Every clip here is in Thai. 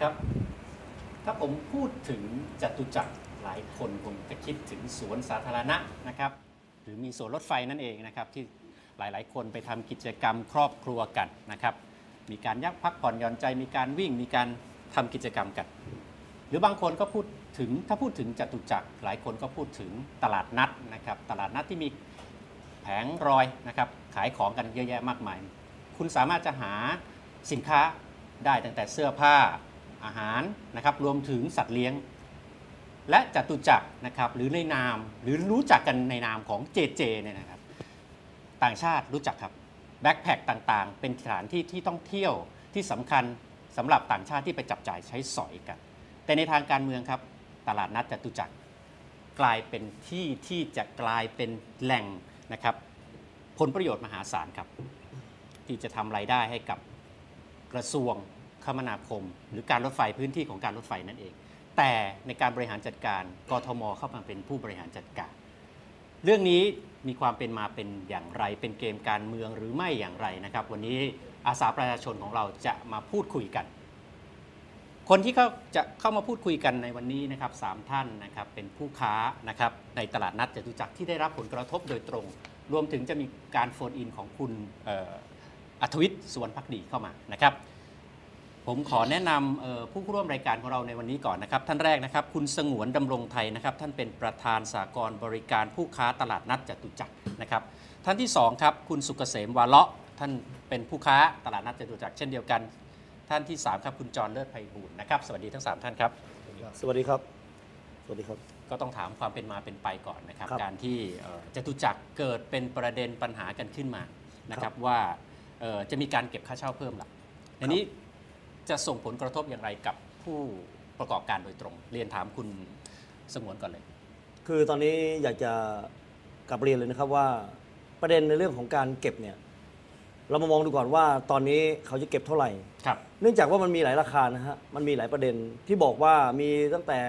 ครับถ้าผมพูดถึงจตุจักรหลายคนคงจะคิดถึงสวนสาธารณะนะครับหรือมีสวนรถไฟนั่นเองนะครับที่หลายๆ คนไปทำกิจกรรมครอบครัวกันนะครับมีการยักพักผ่อนหย่อนใจมีการวิ่งมีการทำกิจกรรมกันหรือบางคนก็พูดถึงถ้าพูดถึงจตุจักรหลายคนก็พูดถึงตลาดนัดนะครับตลาดนัดที่มีแผงรอยนะครับขายของกันเยอะแยะมากมายคุณสามารถจะหาสินค้าได้ตั้งแต่เสื้อผ้าอาหารนะครับรวมถึงสัตว์เลี้ยงและจตุจักรนะครับหรือในนามหรือรู้จักกันในนามของเจเจเนี่ยนะครับต่างชาติรู้จักครับแบ็คแพคต่างๆเป็นสถานที่ที่ต้องเที่ยวที่สำคัญสำหรับต่างชาติที่ไปจับจ่ายใช้สอยกันแต่ในทางการเมืองครับตลาดนัดจตุจักรกลายเป็นที่ที่จะกลายเป็นแหล่งนะครับผลประโยชน์มหาศาลครับที่จะทำรายได้ให้กับกระทรวงคมนาคมหรือการรถไฟพื้นที่ของการรถไฟนั่นเองแต่ในการบริหารจัดการกทมเข้ามาเป็นผู้บริหารจัดการเรื่องนี้มีความเป็นมาเป็นอย่างไรเป็นเกมการเมืองหรือไม่อย่างไรนะครับวันนี้อาสาประชาชนของเราจะมาพูดคุยกันคนที่เขาจะเข้ามาพูดคุยกันในวันนี้นะครับ3ท่านนะครับเป็นผู้ค้านะครับในตลาดนัดจตุจักรที่ได้รับผลกระทบโดยตรงรวมถึงจะมีการโฟนอินของคุณอัธวิทย์สุวรรณภักดีเข้ามานะครับผมขอแนะนำผู้ร่วมรายการของเราในวันนี้ก่อนนะครับท่านแรกนะครับคุณสงวนดำรงไทยนะครับท่านเป็นประธานสหกรณ์บริการผู้ค้าตลาดนัดจตุจักรนะครับท่านที่2ครับคุณสุกเกษมวาเลาะท่านเป็นผู้ค้าตลาดนัดจตุจักรเช่นเดียวกันท่านที่3ครับคุณจรเลิศไพบูลย์นะครับสวัสดีทั้ง3ท่านครับสวัสดีครับสวัสดีครับก็ต้องถามความเป็นมาเป็นไปก่อนนะครับการที่จตุจักรเกิดเป็นประเด็นปัญหากันขึ้นมานะครับว่าจะมีการเก็บค่าเช่าเพิ่มล่ะอันนี้จะส่งผลกระทบอย่างไรกับผู้ประกอบการโดยตรงเรียนถามคุณสงวนก่อนเลยคือตอนนี้อยากจะกลับเรียนเลยนะครับว่าประเด็นในเรื่องของการเก็บเนี่ยเรามามองดูก่อนว่าตอนนี้เขาจะเก็บเท่าไหร่ครับเนื่องจากว่ามันมีหลายราคานะฮะมันมีหลายประเด็นที่บอกว่ามีตั้งแต่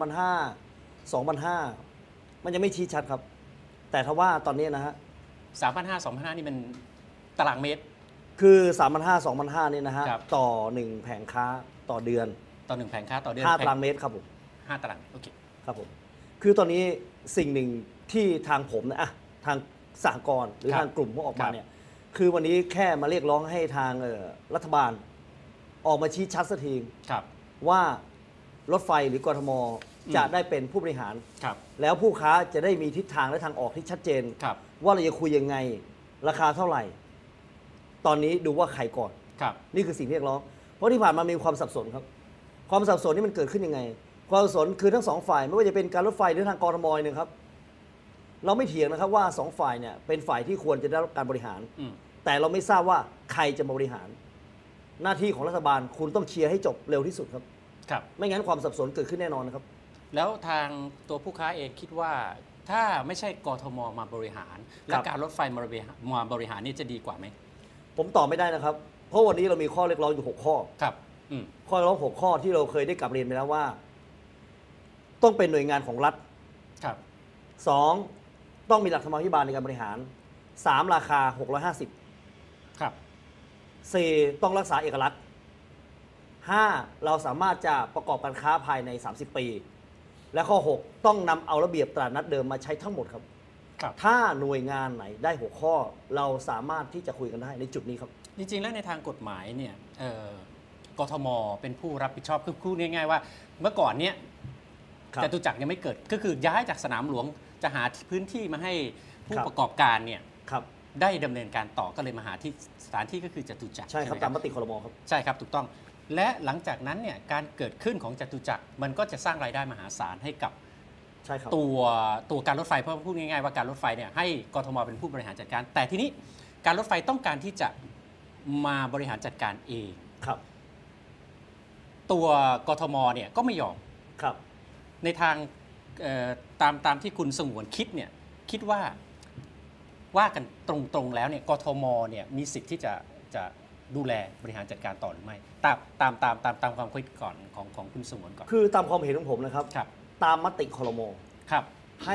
3,500 2,500 มันยังไม่ชี้ชัดครับแต่ถ้าว่าตอนนี้นะฮะ 3,500 2,500 นี่มันตารางเมตรคือ 3,500 2,500 นี่นะฮะต่อ1แผงค้าต่อเดือนต่อ1แผงค้าต่อเดือน 5ตารางเมตรครับผม 5ตารางโอเคครับผมคือตอนนี้สิ่งหนึ่งที่ทางผมนะทางสหกรณ์หรือทางกลุ่มพวกออกมาเนี่ยคือวันนี้แค่มาเรียกร้องให้ทางรัฐบาลออกมาชี้ชัดสักทีว่ารถไฟหรือกทมจะได้เป็นผู้บริหารแล้วผู้ค้าจะได้มีทิศทางและทางออกที่ชัดเจนว่าเราจะคุยยังไงราคาเท่าไหร่ตอนนี้ดูว่าใครก่อนนี่คือสิ่งที่เรียกร้องเพราะที่ผ่านมามีความสับสนครับความสับสนนี่มันเกิดขึ้นยังไงความสับสนคือทั้งสองฝ่ายไม่ว่าจะเป็นการรถไฟหรือทางกทมเนี่ยครับเราไม่เถียงนะครับว่า2ฝ่ายเนี่ยเป็นฝ่ายที่ควรจะได้รับการบริหารแต่เราไม่ทราบว่าใครจะมาบริหารหน้าที่ของรัฐบาลคุณต้องเชียร์ให้จบเร็วที่สุดครับไม่งั้นความสับสนเกิดขึ้นแน่นอนนะครับแล้วทางตัวผู้ค้าเองคิดว่าถ้าไม่ใช่กทมมาบริหารและการรถไฟมาบริหารนี่จะดีกว่าไหมผมตอบไม่ได้นะครับเพราะวันนี้เรามีข้อเรียกร้องอยู่6ข้อครับข้อเรียกร้อง6ข้อที่เราเคยได้กลับเรียนไปแล้วว่าต้องเป็นหน่วยงานของรัฐครับ 2ต้องมีหลักธรรมาภิบาลในการบริหาร3ราคา650 ครับ 4ต้องรักษาเอกลักษณ์5เราสามารถจะประกอบการค้าภายใน30ปีและข้อ6ต้องนำเอาระเบียบตลาดนัดเดิมมาใช้ทั้งหมดครับถ้าหน่วยงานไหนได้6ข้อเราสามารถที่จะคุยกันได้ในจุดนี้ครับจริงๆแล้วในทางกฎหมายเนี่ยกทมเป็นผู้รับผิดชอบคือพูดง่ายๆว่าเมื่อก่อนเนี่ยจตุจักรยังไม่เกิดก็คือย้ายจากสนามหลวงจะหาพื้นที่มาให้ผู้ประกอบการเนี่ยได้ดำเนินการต่อก็เลยมาหาที่สถานที่ก็คือจตุจักรใช่ครับตามมติครมครับใช่ครับถูกต้องและหลังจากนั้นเนี่ยการเกิดขึ้นของจตุจักรมันก็จะสร้างรายได้มหาศาลให้กับตัวการรถไฟเพราะพูดง่ายๆว่าการรถไฟเนี่ยให้กทมเป็นผู้บริหารจัดการแต่ทีนี้การรถไฟต้องการที่จะมาบริหารจัดการเองครับตัวกทมเนี่ยก็ไม่ยอมครับในทางตามที่คุณสงวนคิดเนี่ยคิดว่ากันตรงๆแล้วเนี่ยกทมเนี่ยมีสิทธิ์ที่จะดูแลบริหารจัดการต่อหรือไม่ตามความคิดก่อนของคุณสงวนก่อนคือตามความเห็นของผมนะครับตามมติครม.ให้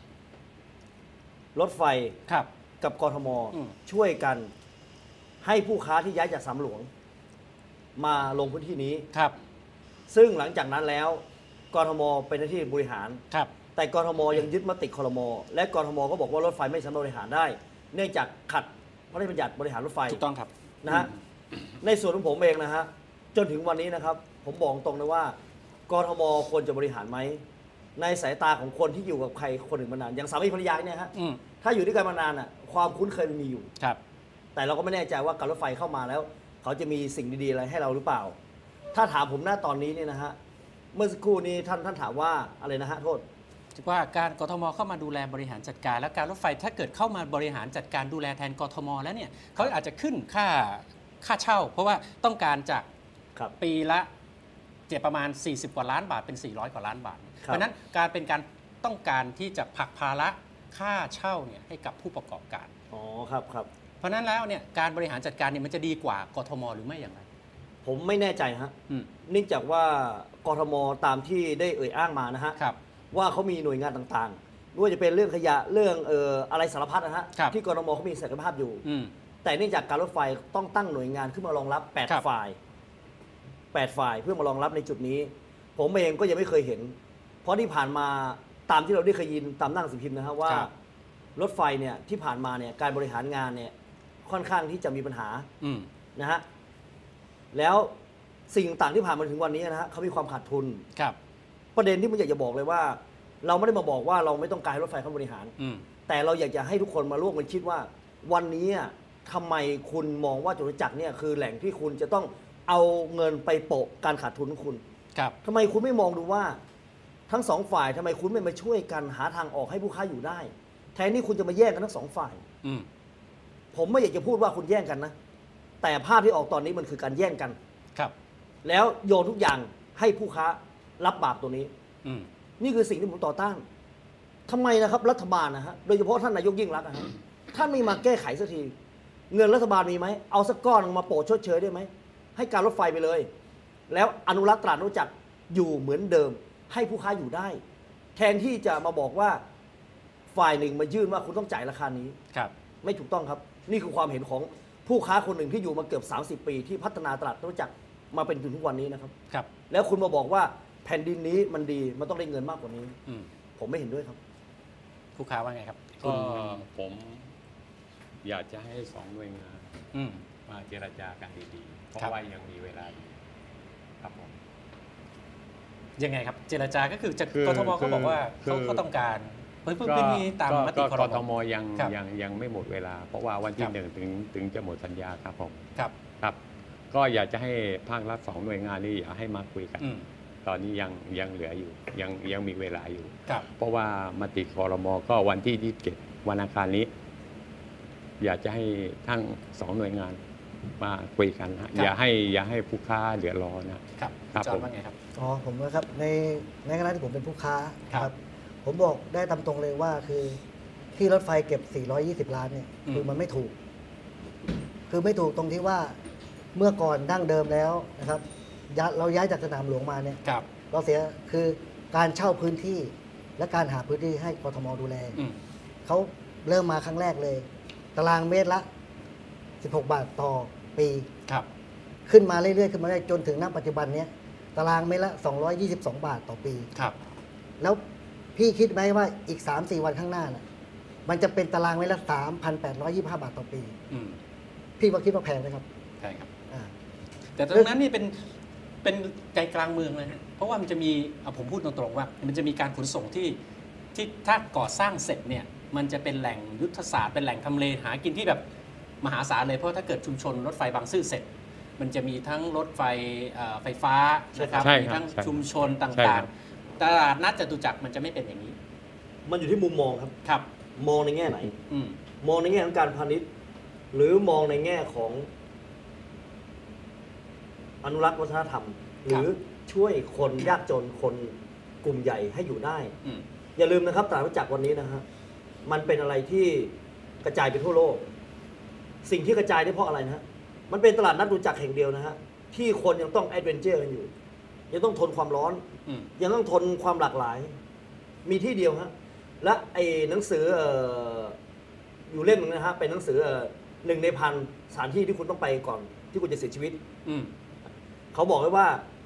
รถไฟกับกทม.ช่วยกันให้ผู้ค้าที่ย้ายจากสนามหลวงมาลงพื้นที่นี้ซึ่งหลังจากนั้นแล้วกทมเป็นหน้าที่บริหารครับแต่กทมยังยึดมติครม.และกทมก็บอกว่ารถไฟไม่สามารถบริหารได้ เนื่องจากขัดพระราชบัญญัติบริหารรถไฟถูกต้องครับนะฮะในส่วนของผมเองนะฮะจนถึงวันนี้นะครับ ผมบอกตรงนะว่ากทมควรจะบริหารไหมในสายตาของคนที่อยู่กับใครคนหนึ่งมานานอย่างสามีภรรยาเนี่ยฮะอืมถ้าอยู่ด้วยกันมานานอ่ะความคุ้นเคยมันมีอยู่ครับแต่เราก็ไม่แน่ใจว่าการรถไฟเข้ามาแล้ว เขาจะมีสิ่งดีๆอะไรให้เราหรือเปล่า ถ้าถามผมหน้าตอนนี้เนี่ยนะฮะเมื่อสักครู่นี้ท่านถามว่าอะไรนะฮะโทษว่าการกทมเข้ามาดูแลบริหารจัดการ แล้วการรถไฟถ้าเกิดเข้ามาบริหารจัดการดูแลแทนกทมแล้วเนี่ยเขาอาจจะขึ้นค่าเช่า เพราะว่าต้องการจากครับปีละประมาณ 40 กว่าล้านบาทเป็น 400 กว่าล้านบาทครับเพราะฉะนั้นการเป็นการต้องการที่จะผลักภาระค่าเช่าเนี่ยให้กับผู้ประกอบการอ๋อครับครับเพราะฉะนั้นแล้วเนี่ยการบริหารจัดการเนี่ยมันจะดีกว่ากทมหรือไม่อย่างไรผมไม่แน่ใจฮะอืมเนื่องจากว่ากทมตามที่ได้เอ่ยอ้างมานะฮะครับว่าเขามีหน่วยงานต่างๆไม่ว่าจะเป็นเรื่องขยะเรื่องอะไรสารพัดนะฮะครับที่กทมเขามีศักยภาพอยู่อืมแต่เนื่องจากการรถไฟต้องตั้งหน่วยงานขึ้นมารองรับครับ 8 ฝ่าย 8 ฝ่ายเพื่อมารองรับในจุดนี้ ผมเองก็ยังไม่เคยเห็น เพราะที่ผ่านมาตามที่เราได้เคยยินตามหนั่งสือพิมพ์นะฮะว่าครับรถไฟเนี่ยที่ผ่านมาเนี่ยการบริหารงานเนี่ยค่อนข้างที่จะมีปัญหาอืมนะฮะแล้วสิ่งต่างที่ผ่านมาถึงวันนี้นะฮะเขามีความขาดทุนครับประเด็นที่ผมอยากจะบอกเลยว่า เราไม่ได้มาบอกว่าเราไม่ต้องการให้รถไฟเข้าบริหารอืมแต่เราอยากจะให้ทุกคนมาร่วมกันคิดว่า วันนี้ทำไมคุณมองว่าจตุจักรเนี่ยคือแหล่งที่คุณจะต้องเอาเงินไปโปะการขาดทุนของคุณครับทำไมคุณไม่มองดูว่าทั้งสองฝ่ายทำไมคุณไม่มาช่วยกันหาทางออกให้ผู้ค้าอยู่ได้ แทนที่คุณจะมาแย่งกันทั้งสองฝ่ายอืมผมไม่อยากจะพูดว่าคุณแย่งกันนะ แต่ภาพที่ออกตอนนี้มันคือการแย่งกันครับแล้วโยนทุกอย่างให้ผู้ค้ารับบาปตัวนี้อืมนี่คือสิ่งที่ผมต่อต้านทำไมนะครับรัฐบาลนะฮะโดยเฉพาะท่านนายกยิ่งรักษณ์นะฮะท่านไม่มาแก้ไขสักที เงินรัฐบาลมีไหมเอาสักก้อนมาโปะชดเชยได้ไหมให้การรถไฟไปเลย แล้วอนุรักษ์ตราดอนุจักรอยู่เหมือนเดิม ให้ผู้ค้าอยู่ได้ แทนที่จะมาบอกว่าฝ่ายหนึ่งมายื่นว่าคุณต้องจ่ายราคานี้ครับไม่ถูกต้องครับ นี่คือความเห็นของผู้ค้าคนหนึ่งที่อยู่มาเกือบ 30 ปี ที่พัฒนาตลาดอนุจักรมาเป็นถึงทุกวันนี้นะครับครับแล้วคุณมาบอกว่าแผ่นดินนี้มันดีมันต้องได้เงินมากกว่านี้อืมผมไม่เห็นด้วยครับผู้ค้าว่าไงครับก็ผมอยากจะให้สองหน่วยงานอืมมาเจรจากันดีๆ เพราะครับว่ายังมีเวลาอยู่ครับผมยังไงครับ เจรจาก็คือจะคือกทมก็บอกว่าคือเขาต้องการเพิ่งมีตามมติครกมทมยังครับยังไม่หมดเวลา เพราะว่าวันคที่รับหนึ่งถึงจะหมดสัญญาครับผมครับครับ ก็อยากจะให้ภาครัฐสองหน่วยงานนี้อยากให้มาคุยกันอืมตอนนี้ยังเหลืออยู่ยังมีเวลาอยู่ครับเพราะว่ามติครมก็วันที่27วันอังคารนี้ อยากจะให้ทั้งสองหน่วยงานมาคุยกันฮะอย่าให้ผู้ค้าเดือดร้อนนะครับครับจอห์ผนมว่าไงครับอ๋อผมนะครับในคณะที่ผมเป็นผู้ค้าครับผมบอกได้ตามตรงเลยว่าคือที่รถไฟเก็บ 420 ล้านเนี่ยอืมคือมันไม่ถูก คือไม่ถูกตรงที่ว่าเมื่อก่อนดั้งเดิมแล้วนะครับเราย้ายจากสนามหลวงมาเนี่ยครับเราเสียคือการเช่าพื้นที่และการหาพื้นที่ให้กทมดูแลอืมเขาเริ่มมาครั้งแรกเลย ตารางเมตรละ 16 บาทต่อปีครับขึ้นมาเรื่อยๆขึ้นมาได้จนถึงณปัจจุบันเนี้ยตารางเมตรละ 222 บาทต่อปีครับแล้วพี่คิดไหมว่าอีก 3-4 วันข้างหน้าน่ะมันจะเป็นตารางเมตรละ 3,825 บาทต่อปีอืมพี่ว่าคิดว่าแพงไหมครับใช่ครับอ่าแต่ตรงนั้นนี่เป็นใจกลางเมืองเลยนะเพราะว่ามันจะมีผมพูดตรงๆว่า มันจะมีการขนส่งที่ถ้าก่อสร้างเสร็จเนี่ย มันจะเป็นแหล่งยุทธศาสตร์เป็นแหล่งทำเลหากินที่แบบมหาศาลเลยเพราะถ้าเกิดชุมชนรถไฟบางซื่อเสร็จ มันจะมีทั้งรถไฟไฟฟ้านะครับใช่มีครับทั้งใช่ชุมชนตใช่่าคงรับๆตลาดนัดจตุจักรมันจะไม่เป็นอย่างนี้มันอยู่ที่มุมมองครับครับมองในแง่ไหนอืมมองในแง่ของการพาณิชย์ หรือมองในแง่ของอนุรักษ์วัฒนธรรม หรือช่วยคนยากจนคนกลุ่มใหญ่ให้อยู่ได้อืมอย่าลืมนะครับตลาดวัจักรวันนี้นะฮะมันเป็นอะไรที่กระจายไปทั่วโลก สิ่งที่กระจายได้เพราะอะไรนะฮะมันเป็นตลาดนัดจตุจักรแห่งเดียวนะฮะที่คนยังต้องแอดเวนเจอร์กันอยู่ ยังต้องทนความร้อนอืมยังต้องทนความหลากหลาย มีที่เดียวฮะและไอ้หนังสืออยู่เล่มหนึงนะฮะเป็นหนังสือ1 ใน 1,000 สถานที่ที่คุณต้องไปก่อนที่คุณจะเสียชีวิตอืมเขาบอกไว้ว่า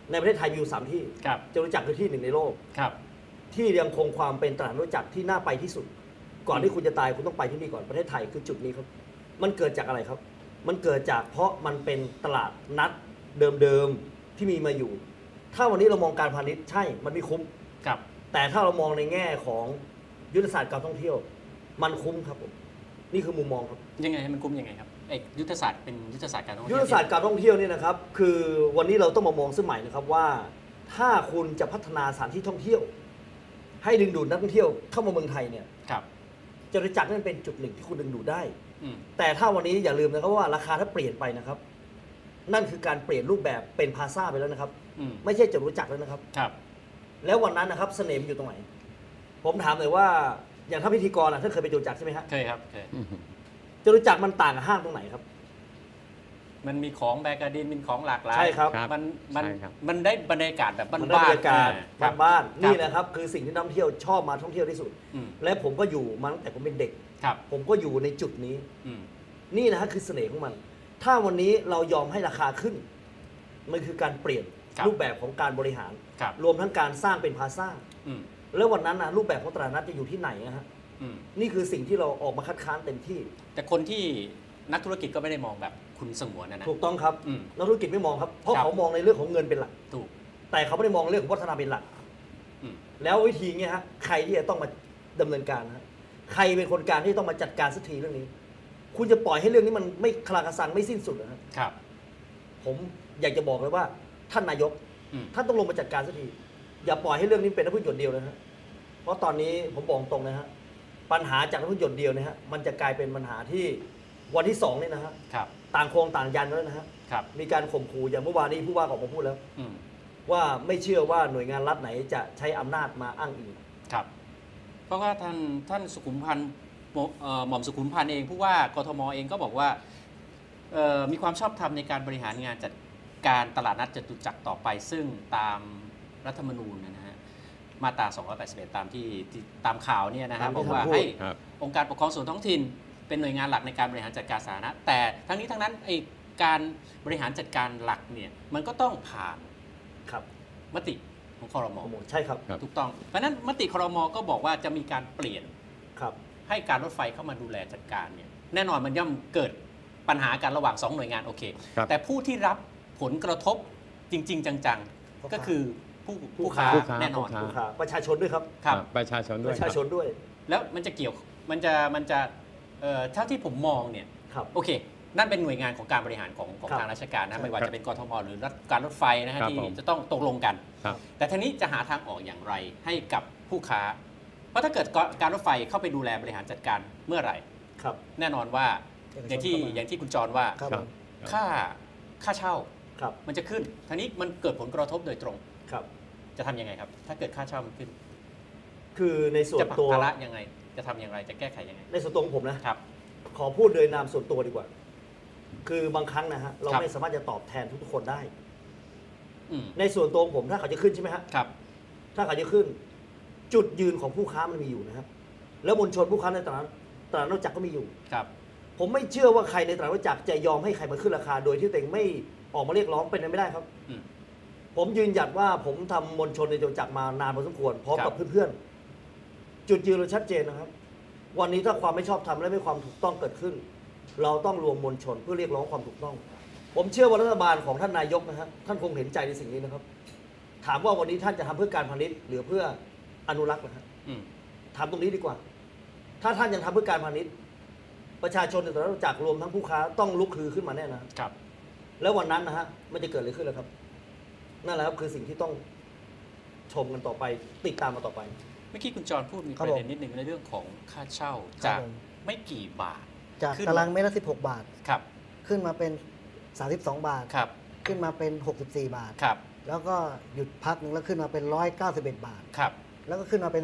ในประเทศไทยมีอยู่3ที่ครับจตุจักรคือที่หนึ่งในโลกครับที่ยังคงความเป็นตลาดรถจักรที่น่าไปที่สุด ก่อนที่คุณจะตายคุณต้องไปที่นี่ก่อนประเทศไทยคือจุดนี้ครับมันเกิดจากอะไรครับ มันเกิดจากเพราะมันเป็นตลาดนัดเดิมๆที่มีมาอยู่ ถ้าวันนี้เรามองการพาณิชย์ใช่มันไม่คุ้มครับแต่ถ้าเรามองในแง่ของยุทธศาสตร์การท่องเที่ยว มันคุ้มครับผมนี่คือมุมมองครับยังไงให้มันคุ้มยังไงครับไอ้ยุทธศาสตร์เป็นยุทธศาสตร์การท่องเที่ยุยวทธศาสตร์การท่องเที่ยวนี่นะครับคือวันนี้เราต้องมามองสมัยนะครับว่า ถ้าคุณจะพัฒนาสถานที่ท่องเที่ยว ให้ดึงดูดนักท่องเที่ยวเข้ามาเมืองไทยเนี่ยครับจตุจักรนั่นเป็นจุดหนึ่งที่คุณดึงดูดได้อืมแต่ถ้าวันนี้อย่าลืมนะครับว่าราคาถ้าเปลี่ยนไปนะครับ นั่นคือการเปลี่ยนรูปแบบเป็นพาซ่าไปแล้วนะครับอืมไม่ใช่จตุจักรแล้วนะครับครับแล้ววันนั้นนะครับเสน่ห์มันอยู่ตรงไหน ผมถามเลยว่าอย่างถ้าพิธีกรท่านเคยไปจตุจักรใช่ไหมฮะเคยครับเคยจตุจักรมันต่างกับห้างตรงไหนครับมันมีของแบกการดินมีของหลากหลายใช่ครับมันมันใช่ครับมันได้บรรยากาศแบบบ้านมันๆได้บรรยากาศครับบ้านๆนี่ครับนะครับคือสิ่งที่นักท่องเที่ยวชอบมาท่องเที่ยวที่สุดอืมและผมก็อยู่มาตั้งแต่ผมเป็นเด็กครับผมก็อยู่ในจุดนี้อืมนี่นะฮะคือเสน่ห์ของมัน ถ้าวันนี้เรายอมให้ราคาขึ้น มันคือการเปลี่ยนครับรูปแบบของการบริหารครับรวมทั้งการสร้างเป็นพาซ่าอืมแล้ววันนั้นนะรูปแบบของตลาดนัดจะอยู่ที่ไหนนะฮะอืมนี่คือสิ่งที่เราออกมาคัดค้านเต็มที่แต่คนที่นักธุรกิจก็ไม่ได้มองแบบคุณสงวนนะถูกต้องครับอืมนักธุรกิจไม่มองครับ เพราะครับเขามองในเรื่องของเงินเป็นหลักถูกแต่เขาไม่ได้มองเรื่องของวัฒนธรรมเป็นหลักอืมแล้ววิธีเงี้ยฮะใครที่จะต้องมาดำเนินการฮะใครเป็นคนกลางที่ต้องมาจัดการสักทีเรื่องนี้ คุณจะปล่อยให้เรื่องนี้มันไม่คลากระสันไม่สิ้นสุดนะฮะครับผมอยากจะบอกเลยว่าท่านนายกอืมท่านต้องลงมาจัดการสักที อย่าปล่อยให้เรื่องนี้เป็นน้ำพึ่งหยดเดียวนะฮะเพราะตอนนี้ผมบอกตรงนะฮะปัญหาจากน้ำพึ่งหยดเดียวนะฮะมันจะกลายเป็นปัญหาที่วันที่2นี่นะฮะครับต่างโครงต่างยันแล้วนะฮะครับมีการข่มขู่อย่างเมื่อวานนี้ผู้ว่าออกมาพูดแล้วอืมว่าไม่เชื่อว่าหน่วยงานรัฐไหนจะใช้อำนาจมาอ้างอิงครับ เพราะว่าท่านสุขุมพันธ์หม่อมสุขุมพันธ์เองผู้ว่ากทมเองก็บอกว่ามีความชอบธรรมในการบริหารงานจัดการตลาดนัดจตุจักรต่อไป ซึ่งตามรัฐธรรมนูญนะฮะมาตรา 281 ตามที่ตามข่าวเนี่ยนะฮะตามที่บอกว่าท่านพูดให้ครับองค์การปกครองส่วนท้องถิ่นเป็นหน่วยงานหลักในการบริหารจัดการสาธารณะแต่ทั้งนี้ทั้งนั้นไอ้การบริหารจัดการหลักเนี่ยมันก็ต้องผ่านครับมติของครมใช่ครับครับถูกต้องเพราะฉะนั้นมติครมก็บอกว่าจะมีการเปลี่ยนครับให้การรถไฟเข้ามาดูแลจัดการเนี่ยแน่นอนมันย่อมเกิดปัญหากันระหว่าง 2 หน่วยงานโอเคครับแต่ผู้ที่รับผลกระทบจริง ๆ จังผู้ๆค้าก็คือผู้ค้าผู้ค้าแน่นอนผู้ค้าลูกค้าประชาชนด้วยครับครับประชาชนปด้วยระชาชนด้วยแล้วมันจะเกี่ยวมันจะเท่าที่ผมมองเนี่ยครับโอเค นั่นเป็นหน่วยงานของการบริหารของครับทางราชการนะไม่ว่าครับจะเป็นกทมหรือการรถไฟนะฮะครับที่ผมจะต้องตกลงกันครับแต่ทีนี้จะหาทางออกอย่างไรให้กับผู้ค้า เพราะถ้าเกิดการรถไฟเข้าไปดูแลบริหารจัดการเมื่อไหร่ครับแน่นอนว่าเอกชนอย่างที่เข้ามาอย่างที่คุณจรว่าครับครับค่าเช่าครับมันจะขึ้นทีนี้มันเกิดผลกระทบโดยตรงครับจะทำยังไงครับ ถ้าเกิดค่าเช่ามันขึ้นคือในส่วจะนผลักตัวภาระยังไง จะทำอย่างไรจะแก้ไขยังไงในส่วนตัวของผมนะครับขอพูดโดยนามส่วนตัวดีกว่า คือบางครั้งนะฮะเราครับไม่สามารถจะตอบแทนทุกๆคนได้อืมในส่วนตัวของผมถ้าเขาจะขึ้นใช่ไหมฮะครับถ้าเขาจะขึ้น จุดยืนของผู้ค้ามันมีอยู่นะครับแล้วมวลชนผู้ค้าในตลาดนอกจักรก็มีอยู่ครับผมไม่เชื่อว่าใครในตลาดนอกจักรจะยอมให้ใครมาขึ้นราคา โดยที่ตัวเองไม่ออกมาเรียกร้องเป็นไปไม่ได้ครับอืมผมยืนหยัดว่าผมทำมวลชนในจตุจักรมานานพอสมควรพร้อมครักับบ เพื่อนๆ จุดยืนเราชัดเจนนะครับ วันนี้ถ้าความไม่ชอบธรรมและไม่ความถูกต้องเกิดขึ้น เราต้องรวมมวลชนเพื่อเรียกร้องความถูกต้อง ผมเชื่อว่ารัฐบาลของท่านนายกนะฮะท่านคงเห็นใจในสิ่งนี้นะครับ ถามว่าวันนี้ท่านจะทำเพื่อการพาณิชย์หรือเพื่ออนุรักษ์นะฮะอืมถามตรงนี้ดีกว่า ถ้าท่านยังทำเพื่อการพาณิชย์ประชาชนในตลาดนอกจักรรวมทั้งผู้ค้าต้องลุกฮือขึ้นมาแน่นะครับครับแล้ววันนั้นนะฮะมันจะเกิดอะไรขึ้นล่ะครับ นั่นแหละครับคือสิ่งที่ต้องชมกันต่อไป ติดตามกันต่อไปเมื่อกี้คุณจรพูดมีครัปบระเด็นนิดหนึ่งในเรื่องของค่าเช่าครับจากผมไม่กี่บาทจากขึ้นตารางเมตรละ16 บาทครับขึ้นมาเป็น 32 บาทครับขึ้นมาเป็น 64 บาทครับแล้วก็หยุดพักหนึ่งแล้วขึ้นมาเป็น 191 บาทครับแล้วก็ขึ้นมาเป็น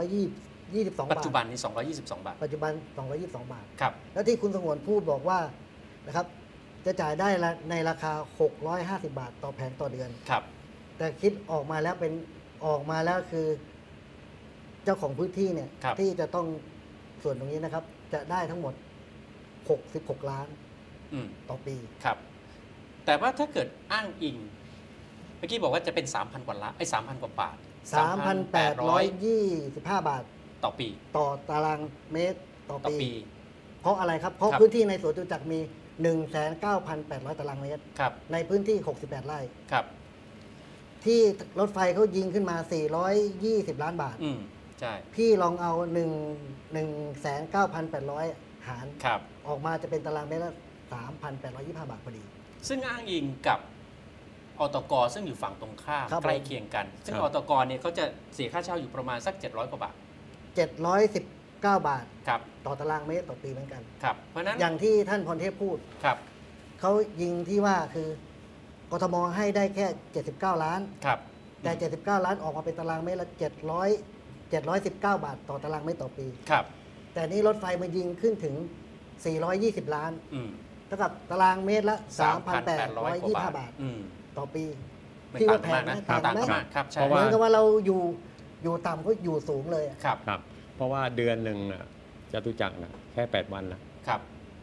222 บาทปัจจุบันนี้222 บาทปัจจุบัน 222 บาทครับแล้วที่คุณสงวนพูดบอกว่านะครับจะจ่ายได้ในราคา 650 บาทต่อแผงต่อเดือนครับแต่คิดออกมาแล้วคือเจ้าของพื้นที่เนี่ยครับที่จะต้องส่วนตรงนี้นะครับ จะได้ทั้งหมด 66 ล้านอืมต่อปีครับ แต่ว่าถ้าเกิดอ้างอิงมื่อกี้บอกว่าจะเป็น 3,000 กว่าล้าน3,000 กว่าบาท 3,825 บาทต่อปีต่อตารางเมตรต่อต่อปีปีเพราะอะไรครับ เพราะครับพื้นที่ในสวนจตุจักรมี 19,800 ตารางเมตรครับในพื้นที่ 68 ไร่ครับที่รถไฟเขายิงขึ้นมา 420 ล้านบาทใช่พี่ลองเอา 19,800 หารครับออกมาจะเป็นตารางเมตรละ 3,825 บาทพอดี ซึ่งซึ่งอ้างอิงกับอตกซึ่งอยู่ฝั่งตรงข้ามครับใกล้เคียงกัน ซึ่งครับอตกเนี่ยเขาจะเสียค่าเช่าอยู่ประมาณสัก 700 กว่าบาท 719 บาทครับต่อตารางเมตรต่อปีเหมือนกันครับเพราะฉะนั้นอย่างที่ท่านพรเทพพูดครับเขายิงที่ว่าคือกทมให้ได้แค่ 79 ล้านครับแต่ 79 ล้านออกมาเป็นตารางเมตรละ719 บาทต่อตารางเมตรต่อปีครับแต่นี้รถไฟมายิงขึ้นถึง 420 ล้านอืมเท่ากับตารางเมตรละ 3,800 กว่า 3,825 บาทอืมต่อปีไม่ที่ต่าว่าง แพมาง กไหมนะต่างต่างไหมกันมากครับใช่เพราะเหว่ามือนกับว่าเราอยู่ต่ำก็อยู่สูงเลยอะครับครับ เพราะว่าเดือนหนึ่งนะจตุจักรนะแค่ 8 วันนะครับ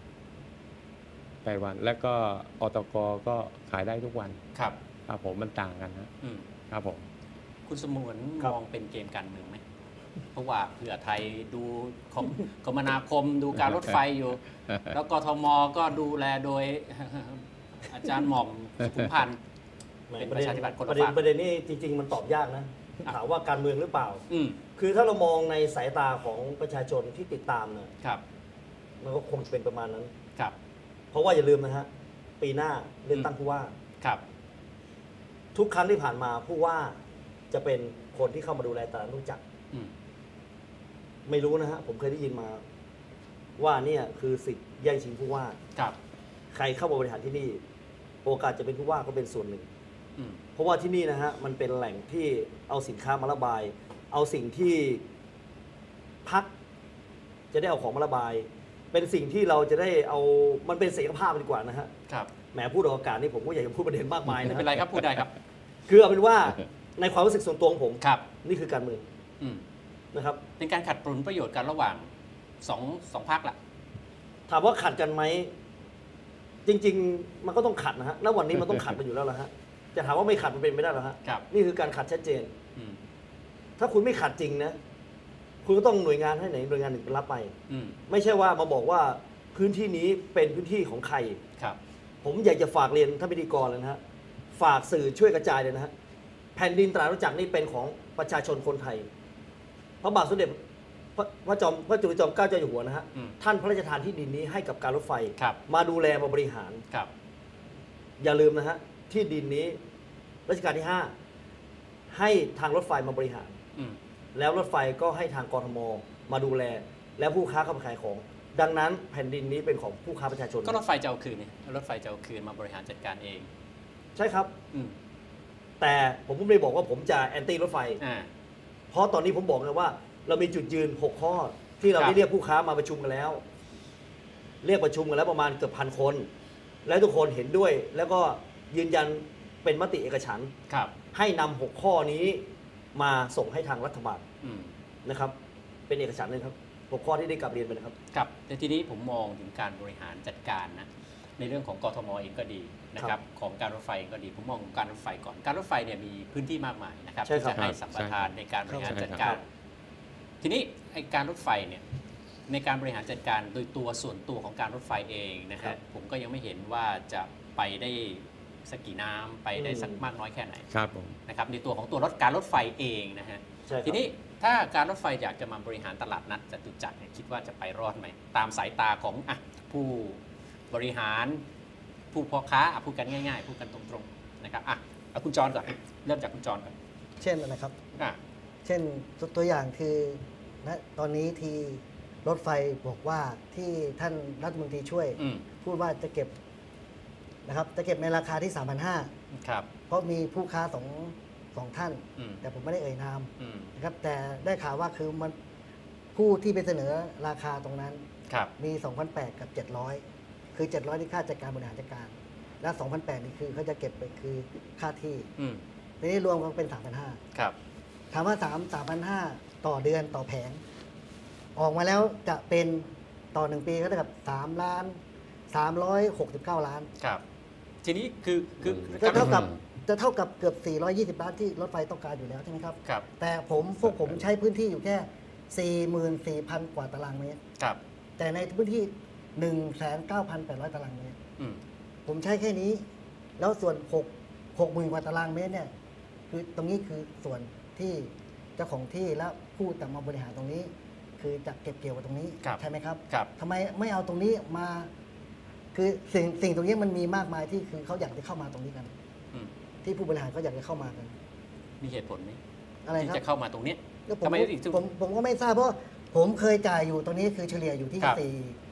8 วัน แล้วก็อตกก็ขายได้ทุกวันครับครับผมมันต่างกันนะอืมครับผมคุณสมวนครับมองเป็นเกมการเมืองไหม เพราะว่าเผื่อไทยดูคมนาคมดูการรถไฟอยู่ แล้วกทมก็ดูแลโดย อาจารย์หม่อมสุขุมพันธ์แหมเป็นประชาธิปัตย์คนละประเด็นฝั่งประเด็นนี้จริง ๆ มันตอบยากนะอ่ะถามว่าการเมืองหรือเปล่าอืมคือถ้าเรามองในสายตาของประชาชนที่ติดตามเนี่ยครับมันก็คงเป็นประมาณนั้นครับเพราะว่าอย่าลืมนะฮะปีหน้าเลือกตั้งผู้ว่าครับทุกครั้งที่ผ่านมาผู้ว่าจะเป็นคนที่เข้ามาดูแลตลาดรู้จักอืมไม่รู้นะฮะผมเคยได้ยินมา ว่าเนี่ยคือสิทธิ์แย่งชิงผู้ว่าครับใครเข้ามาบริหารที่นี่ โอกาสจะเป็นผู้ว่าก็เป็นส่วนหนึ่งอืมเพราะว่าที่นี่นะฮะมันเป็นแหล่งที่เอาสินค้ามาระบาย เอาสิ่งที่พักจะได้เอาของมาระบาย เป็นสิ่งที่เราจะได้เอามันเป็นเสรีภาพดีกว่านะฮะครับแหมพูดออกอากาศนี่ผมก็อยากจะพูดประเด็นมากมายไม่นะเป็นไรครับพูดได้ครับคือเอาเป็นว่าในความรู้สึกส่วนตัวของผมครับนี่คือการเมืองอืมนะครับเป็นการขัดผลประโยชน์กันระหว่างสองพรรคละถามว่าขัดกันไหมจริง ๆ มันก็ต้องขัดนะฮะณวันนี้มันต้องขัดไปอยู่แล้วละฮะจะถามว่าไม่ขัดมันเป็นไม่ได้หรอฮะครับนี่คือการขัดชัดเจนอืมถ้าคุณไม่ขัดจริงนะคุณก็ต้องหน่วยงานให้ไหนหน่วยงานหนึ่งไปรับไปอืมไม่ใช่ว่ามาบอกว่าพื้นที่นี้เป็นพื้นที่ของใครครับผมอยากจะฝากเรียนท่านพิธีกรเลยนะฮะฝากสื่อช่วยกระจายเลยนะฮะแผ่นดินตรารู้จักรนี่เป็นของประชาชนคนไทยพระบาทสมเด็จพระจุลจอมเกล้าเจ้าอยู่หัวนะฮะอืมท่านพระราชทานที่ดินนี้ให้กับการรถไฟครับมาดูแลมาบริหารครับอย่าลืมนะฮะที่ดินนี้รัชกาลที่ 5 ให้ทางรถไฟมาบริหารอืมแล้วรถไฟก็ให้ทางกทมมาดูแล แล้วผู้ค้าเข้ามาขายของ ดังนั้นแผ่นดินนี้เป็นของผู้ค้าประชาชนก็รถไฟจะเอาคืนเนี่ยรถไฟจะเอาคืนมาบริหารจัดการเองใช่ครับอืมแต่ผมก็ไม่ได้บอกว่าผมจะแอนตี้รถไฟอ่าเพราะตอนนี้ผมบอกเลยว่า เรามีจุดยืน 6 ข้อ ที่เราครับได้เรียกผู้ค้ามาประชุมกันแล้ว เรียกประชุมกันแล้วประมาณเกือบ1,000 คน และทุกคนเห็นด้วย แล้วก็ยืนยันเป็นมติเอกฉันท์ครับให้นำ6 ข้อนี้มาส่งให้ทางรัฐบาลอืมนะครับ เป็นเอกฉันท์เลยครับ6 ข้อที่ได้กลับเรียนไปนะครับครับแต่ทีนี้ผมมองถึงการบริหารจัดการนะในเรื่องของกทมเองก็ดีนะคครัรับบ ของการรถไฟเองก็ดีผมมองของการรถไฟก่อนการรถไฟเนี่ยมีพื้นที่มากมายนะครับใช่ที่ครับจะให้สัมปทานในการบริหารจัดการ ทีนี้ไอ้การรถไฟเนี่ยในการบริหารจัดการโดยตัวส่วนตัวของการรถไฟเองนะครัฮะบผมก็ยังไม่เห็นว่าจะไปได้สักกี่น้ำไปได้สักมากน้อยแค่ไหนครับผมนะครับในตัวของตัวรถการรถไฟเองนะฮะใช่ครับทีนี้ถ้าการรถไฟอยากจะมาบริหารตลาดนัดจตุจักรเนี่ยคิดว่าจะไปรอดไหมตามสายตาของอ่ะผู้บริหารผู้พ่อค้าอ่ะพูดกันง่ายๆพูดกันตรงๆนะครับอ่ะเอาคุณจรก่อนเริ่มจากคุณจรก่อนเช่นอะไรครับอ่ะเช่นตัวอย่างคือณตอนนี้ที่รถไฟบอกว่าที่ท่านรัฐมนตรีช่วยอืมพูดว่าจะเก็บนะครับจะเก็บในราคาที่ 3,500 ครับเพราะมีผู้ค้าสองท่านอืมแต่ผมไม่ได้เอ่ยนามอืมนะครับแต่ได้ข่าวว่าคือมันผู้ที่ไปเสนอราคาตรงนั้นครับมี 2,800 กับ 700 คือ 700นี่ค่าจัดการบริหารจัดการ และ 2,800นี่คือเขาจะเก็บไปคือค่าที่อืมทีนี้รวมกันเป็น 3,500 ครับถามว่า 3,500 ต่อเดือนต่อแผง ออกมาแล้วจะเป็นต่อ 1 ปีก็เท่ากับ3,369 ล้านครับ ทีนี้คือก็เท่ากับจะเท่ากับเกือบ 420 ล้านที่รถไฟต้องการอยู่แล้วใช่ไหมครับครับแต่พวกผมใช้พื้นที่อยู่แค่ 44,000 กว่าตารางเมตรครับแต่ในพื้นที่ 19,800 ตารางเมตรอืมผมใช้แค่นี้ แล้วส่วน60,000 กว่าตารางเมตรเนี่ยคือตรงนี้คือส่วนที่เจ้าของที่และผู้จะมาบริหารตรงนี้ คือจะเก็บเกี่ยวกับตรงนี้ครับใช่ไหมครับครับทำไมไม่เอาตรงนี้มา คือสิ่งตรงนี้มันมีมากมายที่คือเขาอยากจะเข้ามาตรงนี้กันอืมที่ผู้บริหารเขาอยากจะเข้ามากันมีเหตุผลไหมอะไรที่ครับจะเข้ามาตรงเนี้ยแล้วทำไมอีกผมก็ไม่ทราบเพราะผมเคยจ่ายอยู่ตรงนี้คือเฉลี่ยอยู่ที่ครับ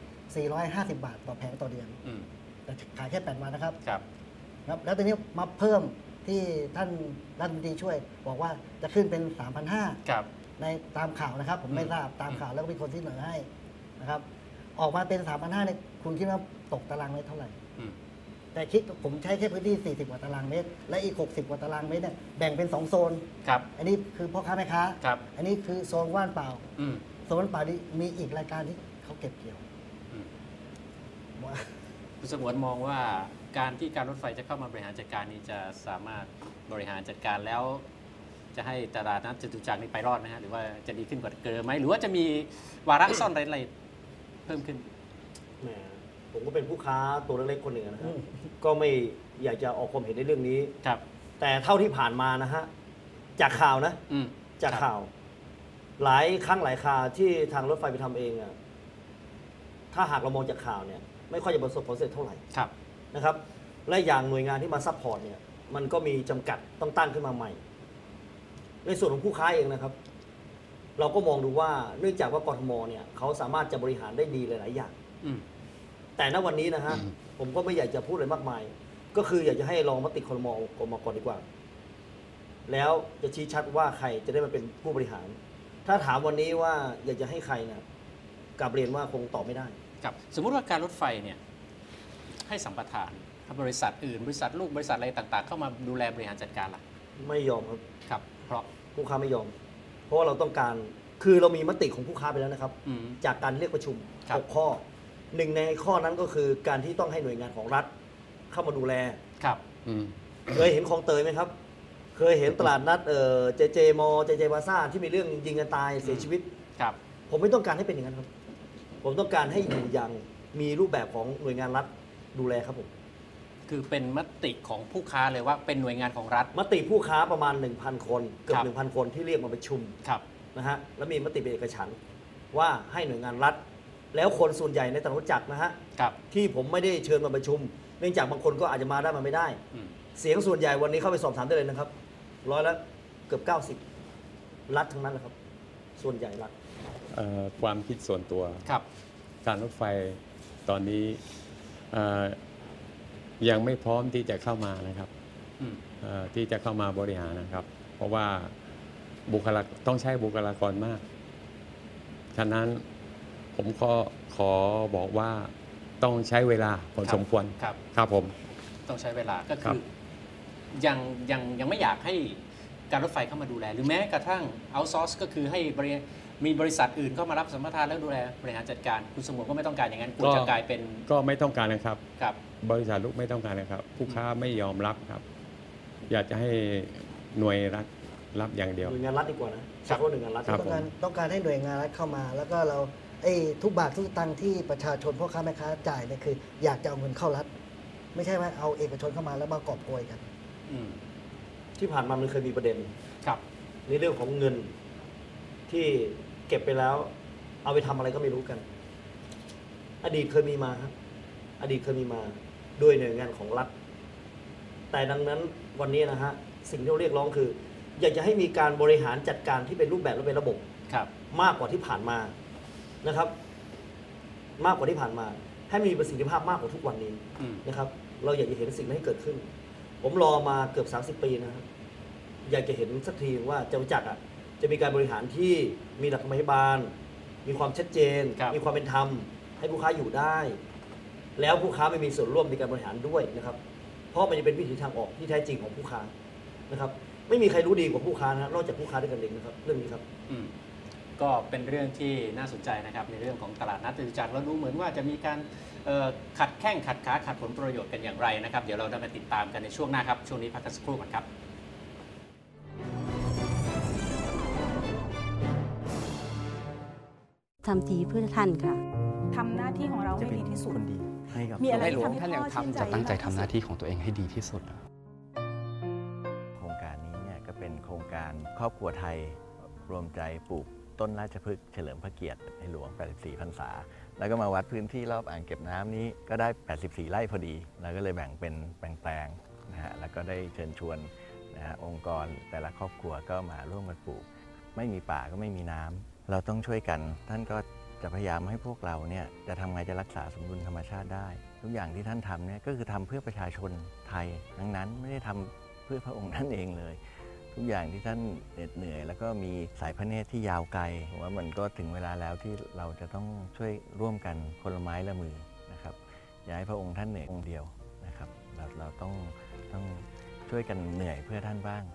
450 บาทต่อแผงต่อเดือนอืมแต่ขายแค่8 วันนะครับครับครับแล้วตอนนี้มาเพิ่มที่ท่านรัฐมนตรีช่วย บอกว่าจะขึ้นเป็น 3,500 ครับในตามข่าวนะครับ ผมไม่ทราบตามข่าวแล้วก็มีคนที่เสนอให้นะครับ ออกมาเป็น 3,500เนี่ยคุณคิดว่าตกตารางเมตรเท่าไหร่อืมแต่คิดผมใช้แค่พื้นที่ 40 กว่าตารางเมตร และอีก 60 กว่าตารางเมตรเนี่ยแบ่งเป็น 2 โซนครับอันนี้คือพ่อค้าแม่ค้าครับอันนี้คือโซนว่างเปล่าอืมโซนว่างเปล่านี้มีอีกรายการที่เขาเก็บเกี่ยวอืมว่าคุณสงวนมองว่าการที่การรถไฟจะเข้ามาบริหารจัดการนี้จะสามารถบริหารจัดการแล้ว จะให้ตลาดนัดจตุจักรนี้ไปรอดไหมฮะหรือว่าจะดีขึ้นกว่าเดิมไหมหรือว่าจะมีวาระซ่อนเร้นอะไรเพิ่มขึ้นแหมผมก็เป็นผู้ค้าตัวเล็กๆคนหนึ่งนะคอืรับมก็ไม่อยากจะออกความเห็นในเรื่องนี้ครับแต่เท่าที่ผ่านมานะฮะจากข่าวนะอืมจากครับข่าว หลายครั้งหลายคราที่ทางรถไฟไปทำเองอะถ้าหากเรามองจากข่าวเนี่ยไม่ค่อยจะประสบผลสำเร็จเท่าไหร่ครับนะครับ และอย่างหน่วยงานที่มาซัพพอร์ตเนี่ยมันก็มีจำกัดต้องตั้งขึ้นมาใหม่ ในส่วนของผู้ค้าเองนะครับ เราก็มองดูว่าเนื่องจากว่ากทมเนี่ยเขาสามารถจะบริหารได้ดีหลายๆอย่างอืมแต่ณวันนี้นะฮะผมก็ไม่อยากจะพูดอะไรมากมาย ก็คืออยากจะให้ลองมติครมก่อนดีกว่า แล้วจะชี้ชัดว่าใครจะได้มาเป็นผู้บริหาร ถ้าถามวันนี้ว่าอยากจะให้ใครเนี่ยกลับเรียนว่าคงตอบไม่ได้ครับสมมุติว่าการรถไฟเนี่ยให้สัมปทานให้บริษัทอื่น บริษัทลูกบริษัทอะไรต่างๆ เข้ามาดูแลบริหารจัดการล่ะไม่ยอมครับครับ เพราะผู้ค้าไม่ยอม เพราะว่าเราต้องการคือเรามีมติของผู้ค้าไปแล้วนะครับอืมจากการเรียกประชุมครับ 6 ข้อหนึ่งในข้อนั้นก็คือการที่ต้องให้หน่วยงานของรัฐเข้ามาดูแลครับอืมเคยเห็นคลองเตยไหมครับ เคยเห็นตลาดนัดเจเจมอเจเจบาซ่าที่มีเรื่องยิงกันตายเสียชีวิตครับผมไม่ต้องการให้เป็นอย่างนั้นครับ ผมต้องการให้อยู่อย่างมีรูปแบบของหน่วยงานรัฐดูแลครับผมคือเป็นมติของผู้ค้าเลยว่าเป็นหน่วยงานของรัฐมติผู้ค้าประมาณ 1,000 คนเกือครับบ 1,000 คนที่เรียกมาประชุมครับนะฮะแล้วมีมติเป็นเอกฉันท์ว่าให้หน่วยงานรัฐ แล้วคนส่วนใหญ่ในตลาดรถจักรนะฮะครับที่ผมไม่ได้เชิญมาประชุม เนื่องจากบางคนก็อาจจะมาได้มาไม่ได้อืมเสียงส่วนใหญ่วันนี้เข้าไปสอบถามได้เลยนะครับละเกือบ 90 รัฐทั้งนั้นแหละครับ ส่วนใหญ่รัฐความคิดส่วนตัวครับการรถไฟตอนนี้เอ่อยังไม่พร้อมที่จะเข้ามานะครับอืมที่จะเข้ามาบริหารนะครับ เพราะว่าต้องใช้บุคลากรมาก ฉะนั้นผมขอบอกว่าต้องใช้เวลาพอสมควรครับครับผมต้องใช้เวลาก็ครัคือบ ยังไม่อยากให้การรถไฟเข้ามาดูแล หรือแม้กระทั่งเอาซอร์สก็คือให้มีบริษัทอื่นเข้ามารับสัมปทานแล้วดูแลบริหารจัดการคุณสมบูรณ์ก็ไม่ต้องการอย่างนั้นกลัวจะกลายเป็นก็ไม่ต้องการนะครับครับบริษัทลูกไม่ต้องการนะครับ ผู้ค้าไม่ยอมรับครับ อยากจะให้หน่วยรัฐรับอย่างเดียวหน่วยงานรัฐดีกว่านะใช้คำว่าหน่วยงานรัฐครับต้องการให้หน่วยงานรัฐเข้ามา แล้วก็เราทุกบาททุกสตังค์ที่ประชาชนพ่อค้าแม่ค้าจ่ายเนี่ยคือ อยากจะเอาเงินเข้ารัฐ ไม่ใช่ว่าเอาเอกชนเข้ามาแล้วมากอบโกยกันอืมที่ผ่านมามันเคยมีประเด็นครับในเรื่องของเงินที่เก็บไปแล้ว เอาไปทำอะไรก็ไม่รู้กัน อดีตเคยมีมาครับอดีตเคยมีมาด้วยหน่วยงานของรัฐ แต่ดังนั้นวันนี้นะฮะสิ่งที่เราเรียกร้องคือ อยากจะให้มีการบริหารจัดการที่เป็นรูปแบบและเป็นระบบครับมากกว่าที่ผ่านมานะครับ มากกว่าที่ผ่านมา ให้มีประสิทธิภาพมากกว่าทุกวันนี้อืมนะครับ เราอยากจะเห็นสิ่งนั้นให้เกิดขึ้น ผมรอมาเกือบ30 ปีนะครับ อยากจะเห็นสักทีว่าจตุจักรอ่ะจะมีการบริหารที่มีหลักธรรมบาล มีความชัดเจนครับมีความเป็นธรรม ให้ผู้ค้าอยู่ได้ แล้วผู้ค้าไม่มีส่วนร่วมในการบริหารด้วยนะครับ เพราะมันจะเป็นวิถีทางออกที่แท้จริงของผู้ค้านะครับ ไม่มีใครรู้ดีกว่าผู้ค้านะนอกจากผู้ค้าด้วยกันเองนะครับ เรื่องนี้ครับอืมก็เป็นเรื่องที่น่าสนใจนะครับในเรื่องของตลาดนัดจตุจักรเราดูเหมือนว่าจะมีการขัดแข้งขัดขาขัดผลประโยชน์กันอย่างไรนะครับเดี๋ยวเราจะมาติดตามกันในช่วงหน้าครับช่วงนี้พักกันสักครู่ก่อนครับทำดีเพื่อท่านค่ะทำหน้าที่ของเราให้ดีที่สุด มีอะไรในหลวงที่ท่านยังพ่อชื่นใจทำจะตั้งใจทำหน้าที่ของตัวเองให้ดีที่สุดโครงการนี้เนี่ยก็เป็นโครงการครอบครัวไทยรวมใจปลูกต้นราชพฤกษ์เฉลิมพระเกียรติในหลวง 84 พรรษา แล้วก็มาวัดพื้นที่รอบอ่างเก็บน้ำนี้ก็ได้ 84 ไร่พอดี แล้วก็เลยแบ่งเป็นแปลงๆนะฮะ แล้วก็ได้เชิญชวนนะฮะองค์กรแต่ละครอบครัวก็มาร่วมกันปลูก ไม่มีป่าก็ไม่มีน้ำเราต้องช่วยกัน ท่านก็จะพยายามให้พวกเราเนี่ยจะทำไงจะรักษาสมดุลธรรมชาติได้ ทุกอย่างที่ท่านทำเนี่ยก็คือทำเพื่อประชาชนไทยทั้งนั้นไม่ได้ทำเพื่อพระองค์ท่านเองเลย ทุกอย่างที่ท่านเหน็ดเหนื่อยแล้วก็มีสายพระเนตรที่ยาวไกลผมว่ามันก็ถึงเวลาแล้วที่เราจะต้องช่วยร่วมกันคนละไม้ละมือนะครับอย่าให้พระองค์ท่านเหนื่อยองค์เดียวนะครับเราต้องช่วยกันเหนื่อยเพื่อท่านบ้าง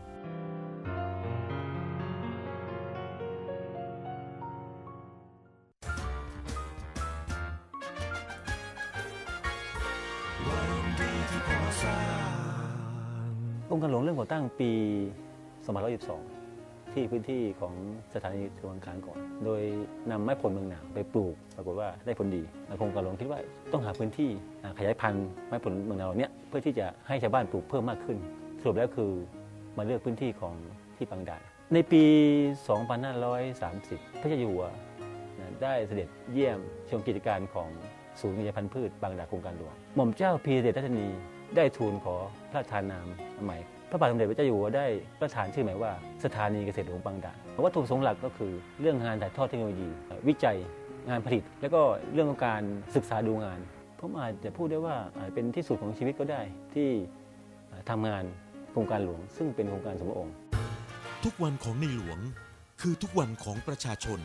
องค์การหลวงเริ่มก่อตั้งปี2522ที่พื้นที่ของสถานีชลประทานก่อน โดยนำไม้ผลเมืองหนาวไปปลูกปรากฏว่าได้ผลดีองค์การหลวงคิดว่าต้องหาพื้นที่ขยายพันธุ์ไม้ผลเมืองหนาวเนี่ยเพื่อที่จะให้ชาวบ้านปลูกเพิ่มมากขึ้นสรุปแล้วคือมาเลือกพื้นที่ของที่บางด่านในปี 2530 พระเจ้าอยู่หัวได้เสด็จเยี่ยมชมกิจการของศูนย์วิจัยพันธุ์พืชบางด่านโครงการหลวงหม่อมเจ้าพีเดชรัตนีได้ทูลขอพระราชทานนามใหม่พระบาทสมเด็จพระเจ้าอยู่หัวได้พระราชทานชื่อใหม่ว่าสถานีเกษตรหลวงบางด่านวัตถุประสงค์หลักก็คือเรื่องงานถ่ายทอดเทคโนโลยีวิจัยงานผลิตแล้วก็เรื่องของการศึกษาดูงานผมอาจจะพูดได้ว่าเป็นที่สุดของชีวิตก็ได้ที่ทำงานโครงการหลวงซึ่งเป็นโครงการสมพระองค์ทุกวันของในหลวงคือทุกวันของประชาชน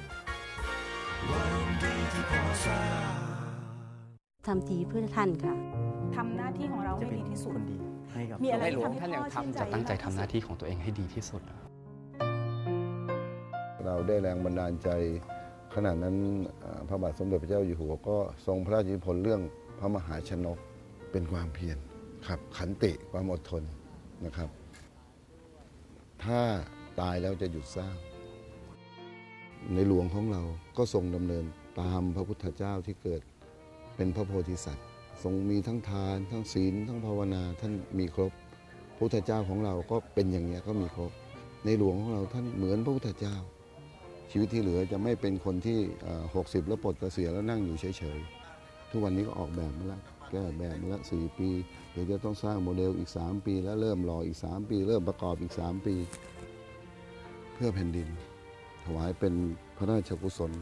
ทำดีเพื่อท่านค่ะทำหน้าที่ของเราให้ดีที่สุด มีอะไรในหลวงที่ท่านยังพ่อชื่นใจทำจะตั้งใจทำหน้าที่ของตัวเองให้ดีที่สุดเราได้แรงบันดาลใจขณะนั้นพระบาทสมเด็จพระเจ้าอยู่หัวก็ทรงพระราชนิพนธ์เรื่องพระมหาชนกเป็นความเพียรครับขันติความอดทนนะครับ ถ้าตายแล้วจะหยุดสร้างในหลวงของเราก็ทรงดำเนินตามพระพุทธเจ้าที่เกิดเป็นพระโพธิสัตว์ทรงมีทั้งทานทั้งศีลทั้งภาวนาท่านมีครบพระพุทธเจ้าของเราก็เป็นอย่างนี้ก็มีครบในหลวงของเราท่านเหมือนพระพุทธเจ้าชีวิตที่เหลือจะไม่เป็นคนที่60แล้วปลดเกษียณแล้วนั่งอยู่เฉยๆทุกวันนี้ก็ออกแบบมาแล้วแก้แบบมาแล้ว4 ปีเดี๋ยวจะต้องสร้างโมเดลอีก3 ปีแล้วเริ่มรออีก3 ปีเริ่มประกอบอีก3 ปีเพื่อแผ่นดินถวายเป็นพระราชกุศล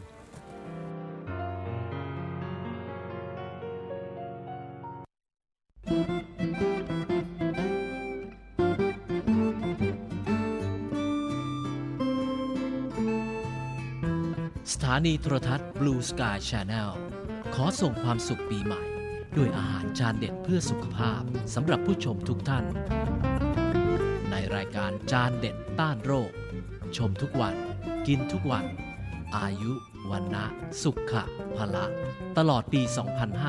สถานีโทรทัศน์ Blue Sky Channel ขอส่งความสุขปีใหม่ด้วยอาหารจานเด็ดเพื่อสุขภาพสำหรับผู้ชมทุกท่านในรายการจานเด็ดต้านโรคชมทุกวันกินทุกวันอายุวันนะสุขะพละตลอดปี 2555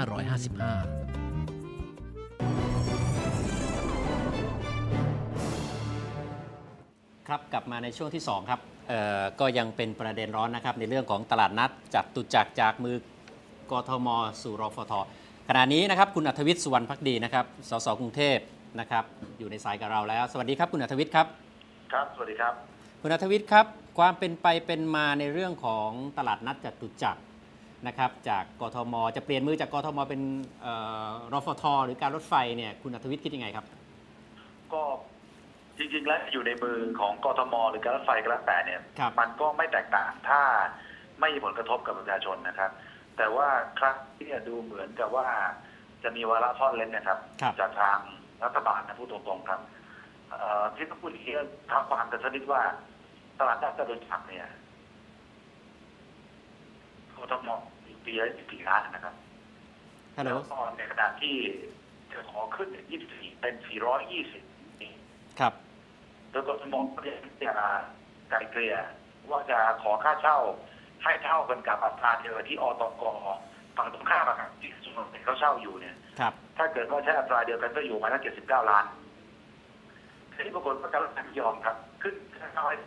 ครับกลับมาในช่วงที่2ครับก็ยังเป็นประเด็นร้อนนะครับในเรื่องของตลาดนัดจตุจักรจากมือกทมสู่รฟท.ขณะนี้นะครับคุณอัธวิทย์สุวรรณภักดีนะครับสสกรุงเทพนะครับอยู่ในสายกับเราแล้วสวัสดีครับคุณอัธวิทย์ครับครับสวัสดีครับคุณอัธวิทย์ครับความเป็นไปเป็นมาในเรื่องของตลาดนัดจตุจักรนะครับจากกทมจะเปลี่ยนมือจากกทมเป็นรฟท.หรือการรถไฟเนี่ยคุณอัธวิทย์คิดยังไงครับก็จริงๆแล้วอยู่ในมือของกทมหรือการรถไฟก็แล้วแต่เนี่ยมันก็ไม่แตกต่างถ้าไม่มีผลกระทบกับประชาชนนะครับแต่ว่าครั้งนี้เนี่ยดูเหมือนกับว่าจะมีวาระซ่อนเร้นนะครับจากทางรัฐบาลนะพูดตรงๆครับที่ต้องพูดอีกทีทางความกันสักนิดว่าตลาดนัดจตุจักรเนี่ยกทมอีกปีละ14 ล้านนะครับแล้วก็ในขณะที่จะขอขึ้น24เป็น420ครับโดยกทมก็จะไกลเกลี่ยว่าจะขอค่าเช่าให้เท่ากันกับอัตราเดียวที่อตกฝั่งตรงข้ามอะครับที่ส่วนเขาเช่าอยู่เนี่ยครับถ้าเกิดว่าใช้อัตราเดียวกันก็อยู่มาตั้ง79 ล้านทีนี้ปรากฏว่าการรถไฟไม่ยอมครับขึ้นน้อย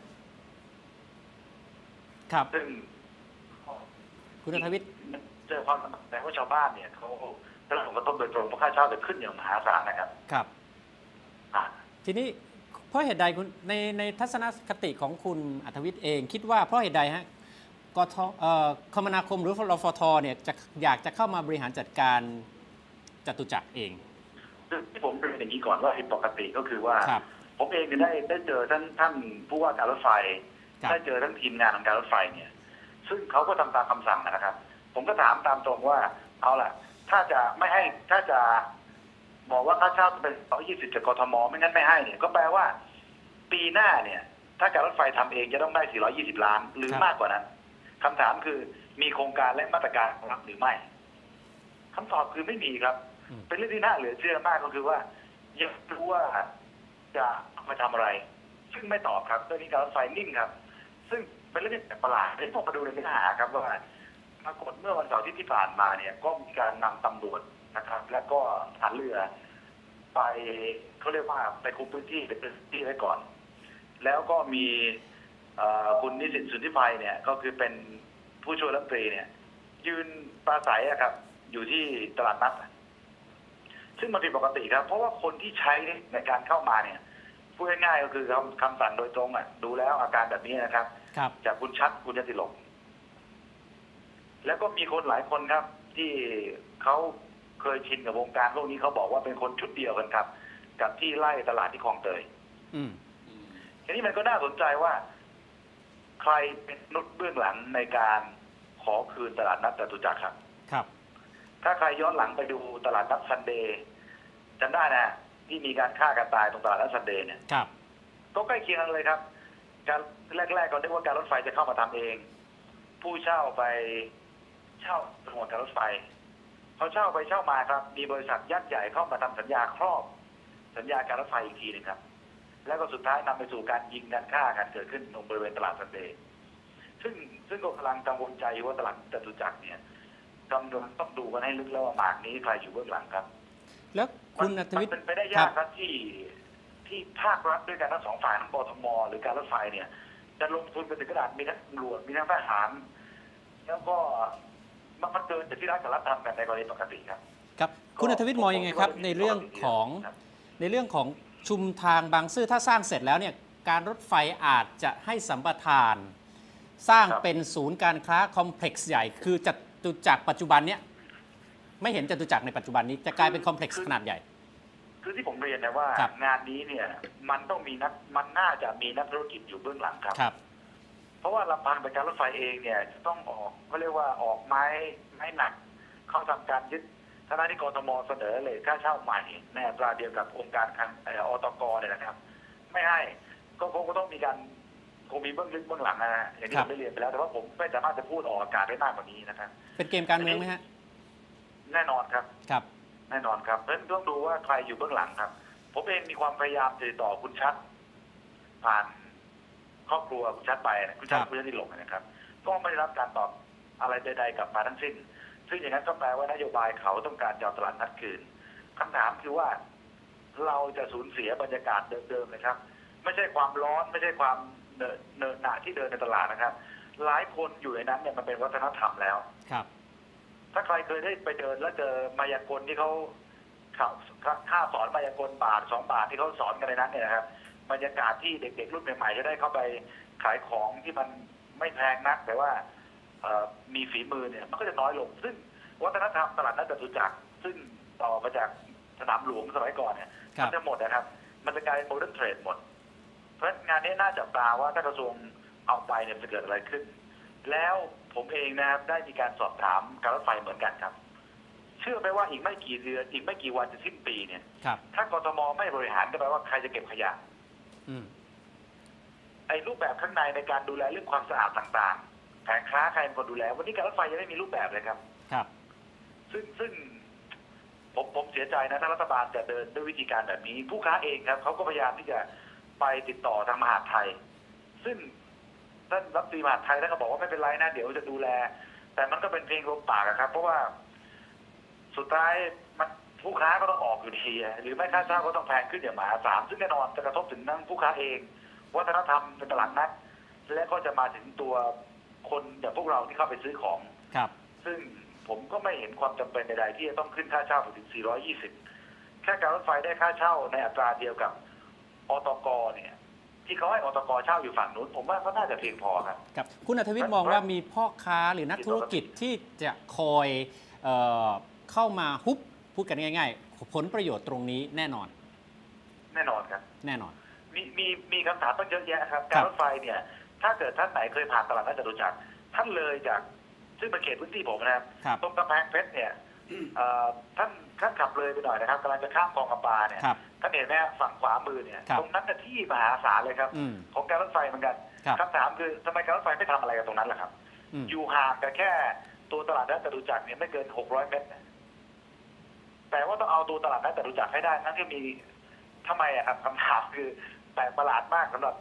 ครับซึ่งคุณณัฐวิทย์เจอความแต่ว่าชาวบ้านเนี่ยเขาได้รับผลกระทบโดยตรงเพราะค่าเช่าจะขึ้นอย่างมหาศาลนะครับครับ ทีนี้เพราะเหตุใดคุณในทัศนคติของคุณอัธวิทย์เองคิดว่าเพราะเหตุใดฮะคมนาคมหรือรฟทเนี่ยอยากจะเข้ามาบริหารจัดการจตุจักรเองที่ผมเรียนอย่างนี้ก่อนว่าปกติก็คือว่าผมเองเนี่ยได้เจอท่านผู้ว่าการรถไฟได้เจอทั้งทีมงานของการรถไฟเนี่ยซึ่งเขาก็ทำตามคำสั่งนะครับผมก็ถามตามตรงว่าเอาล่ะถ้าจะบอกว่าค่าเช่าเป็น120จากกทมไม่งั้นไม่ให้เนี่ยก็แปลว่าปีหน้าเนี่ยถ้าการรถไฟทำเองจะต้องได้420 ล้านหรือมากกว่านั้นคำถามคือมีโครงการและมาตรการรับหรือไม่คำตอบคือไม่มีครับเป็นเรื่องที่น่าเหลือเชื่อมากก็คือว่ายังรู้ว่าจะมาทำอะไรซึ่งไม่ตอบครับเรื่องนี้การรถไฟนิ่งครับซึ่งเป็นเรื่องที่ประหลาดที่ผมมาดูในเนื้อหาครับว่าปรากฏเมื่อวันเสาร์ที่ผ่านมาเนี่ยก็มีการนำตำรวจนะครับและก็ทหารเรือไปเขาเรียกว่าไปคุมพื้นที่เป็นพื้นที่ไว้ก่อนแล้วก็มีคุณนิสิตสุทธิภัยเนี่ยก็คือเป็นผู้ช่วยรัฐมนตรีเนี่ยยืนปราศัยครับอยู่ที่ตลาดนัดซึ่งมันผิดปกติครับเพราะว่าคนที่ใช้ในการเข้ามาเนี่ยพูดง่ายๆก็คือคำสั่งโดยตรงดูแล้วอาการแบบนี้นะครับจากคุณชัดคุณยติลกแล้วก็มีคนหลายคนครับที่เขาเคยชินกับวงการพวกนี้เขาบอกว่าเป็นคนชุดเดียวกันครับกับที่ไล่ตลาดที่คลองเตยทีนี้มันก็น่าสนใจว่าใครเป็นนุชเบื้องหลังในการขอคืนตลาดนัดจตุจักรครับถ้าใครย้อนหลังไปดูตลาดนัดซันเดย์จำได้นะที่มีการฆ่ากันตายตรงตลาดนัดซันเดย์เนี่ยก็ใกล้เคียงกันเลยครับการแรกๆก็นึกว่าการรถไฟจะเข้ามาทำเองผู้เช่าไปเช่าสงวนการรถไฟเขาเช่าไปเช่ามาครับมีบริษัทยักษ์ใหญ่เข้ามาทำสัญญาครอบสัญญาการรถไฟอีกทีนึงครับแล้วก็สุดท้ายนำไปสู่การยิงการฆ่ากันเกิดขึ้นตรงบริเวณตลาดซันเดย์ซึ่งก็กำลังกังวลใจว่าตลาดจตุจักรเนี่ยกำลังต้องดูกันให้ลึกแล้วว่าหมากนี้ใครอยู่เบื้องหลังครับแล้วคุณอัธวิทย์เป็นไปได้ยากครับที่ภาครัฐด้วยกันทั้งสองฝ่ายทั้งกทมหรือการรถไฟเนี่ยจะลงทุนกันถึงขนาดมีทั้งตำรวจมีทั้งทหารแล้วก็มันเกินจากที่รัฐกับรัฐทำกันในกรณีปกติครับครับคุณอัธวิทย์มองยังไงครับในเรื่องของชุมทางบางซื่อถ้าสร้างเสร็จแล้วเนี่ยการรถไฟอาจจะให้สัมปทานสร้างเป็นศูนย์การค้าคอมเพล็กซ์ใหญ่คือจตุจักรปัจจุบันเนี้ยไม่เห็นจตุจักรในปัจจุบันนี้จะกลายเป็นคอมเพล็กซ์ขนาดใหญ่คือที่ผมเรียนนะว่างานนี้เนี่ยมันน่าจะมีนักธุรกิจอยู่เบื้องหลังครับเพราะว่าลำพังเป็นการรถไฟเองเนี่ยจะต้องออกเขาเรียกว่าออกไม้หนักเข้าทำการยึดทางที่กทมเสนอเลยค่าเช่าใหม่ในอัตราเดียวกับองค์การอตกเนี่ยนะครับไม่ให้ก็คงต้องมีการคงมีเบื้องลึกเบื้องหลังนะอย่างที่ผมได้เรียนไปแล้วแต่ว่าผมไม่สามารถจะพูดออกอากาศได้มากกว่านี้นะครับเป็นเกมการเมืองไหมฮะแน่นอนครับแน่นอนครับเพราะฉะนั้นต้องดูว่าใครอยู่เบื้องหลังครับผมเองมีความพยายามติดต่อคุณชัดผ่านครอบครัวคุณชัดไปคุณชัดคุณยติลกนะครับก็ไม่ได้รับการตอบอะไรใดๆกลับมาทั้งสิ้นซึ่งอย่างนั้นก็แปลว่านโยบายเขาต้องการจะเอาตลาดนัดคืนคำถามคือว่าเราจะสูญเสียบรรยากาศเดิมๆนะครับไม่ใช่ความร้อนไม่ใช่ความเนินหนาที่เดินในตลาดนะครับหลายคนอยู่ในนั้นเนี่ยมันเป็นวัฒนธรรมแล้วครับถ้าใครเคยได้ไปเดินแล้วเจอมายากลที่เขาค่าสอนมายากลบาท2 บาทที่เขาสอนกันในนั้นเนี่ยนะครับบรรยากาศที่เด็กๆรุ่นใหม่ๆจะได้เข้าไปขายของที่มันไม่แพงนักแต่ว่ามีฝีมือเนี่ยมันก็จะน้อยลงซึ่งวัฒนธรรมตลาดนัดจตุจักรซึ่งต่อมาจากสนามหลวงสมัยก่อนเนี่ยมันจะหมดนะครับมันจะกลายเป็นโมเดิร์นเทรดหมดเพราะงานนี้น่าจับตาว่าถ้ากระทรวงเอาไปเนี่ยจะเกิดอะไรขึ้นแล้วผมเองนะครับได้มีการสอบถามการรถไฟเหมือนกันครับเชื่อไหมว่าอีกไม่กี่เดือนอีกไม่กี่วันจะสิ้นปีเนี่ยถ้ากทมไม่บริหารก็แปลว่าใครจะเก็บขยะไอ้รูปแบบข้างในในการดูแลเรื่องความสะอาดต่างๆแผงค้าใครเป็นคนดูแลวันนี้การรถไฟยังไม่มีรูปแบบเลยครับซึ่งผมเสียใจนะถ้ารัฐบาลจะเดินด้วยวิธีการแบบนี้ผู้ค้าเองครับเขาก็พยายามที่จะไปติดต่อทางมหาดไทยซึ่งท่านรัฐมนตรีมหาดไทยท่านก็บอกว่าไม่เป็นไรนะเดี๋ยวจะดูแล แต่มันก็เป็นเพียงลมปากครับเพราะว่าสุดท้ายมันผู้ค้าก็ต้องออกอยู่ดีหรือไม่ค่าเช่าก็ต้องแพงขึ้นอย่างมหาศาลซึ่งแน่นอนจะกระทบถึงทั้งผู้ค้าเองวัฒนธรรมในตลาดนัดและก็จะมาถึงตัวคนอย่างพวกเราที่เข้าไปซื้อของครับซึ่งผมก็ไม่เห็นความจำเป็นใดๆที่จะต้องขึ้นค่าเช่าไปถึง420แค่การรถไฟได้ค่าเช่าในอัตราเดียวกับอตกเนี่ยที่เขาให้อตกเช่าอยู่ฝั่งนู้นผมว่าก็น่าจะเพียงพอครับครับคุณอัธวิทย์มองว่ามีพ่อค้าหรือนักธุรกิจที่จะคอยเข้ามาฮุบพูดกันง่ายๆผลประโยชน์ตรงนี้แน่นอนครับแน่นอนมีคำถามตั้งเยอะแยะครับการรถไฟเนี่ยถ้าเกิดท่านไหนเคยผ่านตลาดนัดจตุจักรท่านเลยจากซึ่งเป็นเขตพื้นที่ผมนะครับตรงกำแพงเพชรเนี่ยท่านขับเลยไปหน่อยนะครับกำลังจะข้ามคลองกำปาเนี่ยท่านเห็นไหมฝั่งขวามือเนี่ยตรงนั้นเป็นที่มหาศาลเลยครับของการรถไฟเหมือนกันคำถามคือทำไมการรถไฟไม่ทำอะไรกับตรงนั้นล่ะครับอยู่ห่างกันแค่ตัวตลาดนัดจตุจักรเนี่ยไม่เกิน600 เมตรแต่ว่าต้องเอาตัวตลาดนัดจตุจักรให้ได้นั่นก็มีทำไมอะครับคำถามคือแปลกประหลาดมากสำหรับ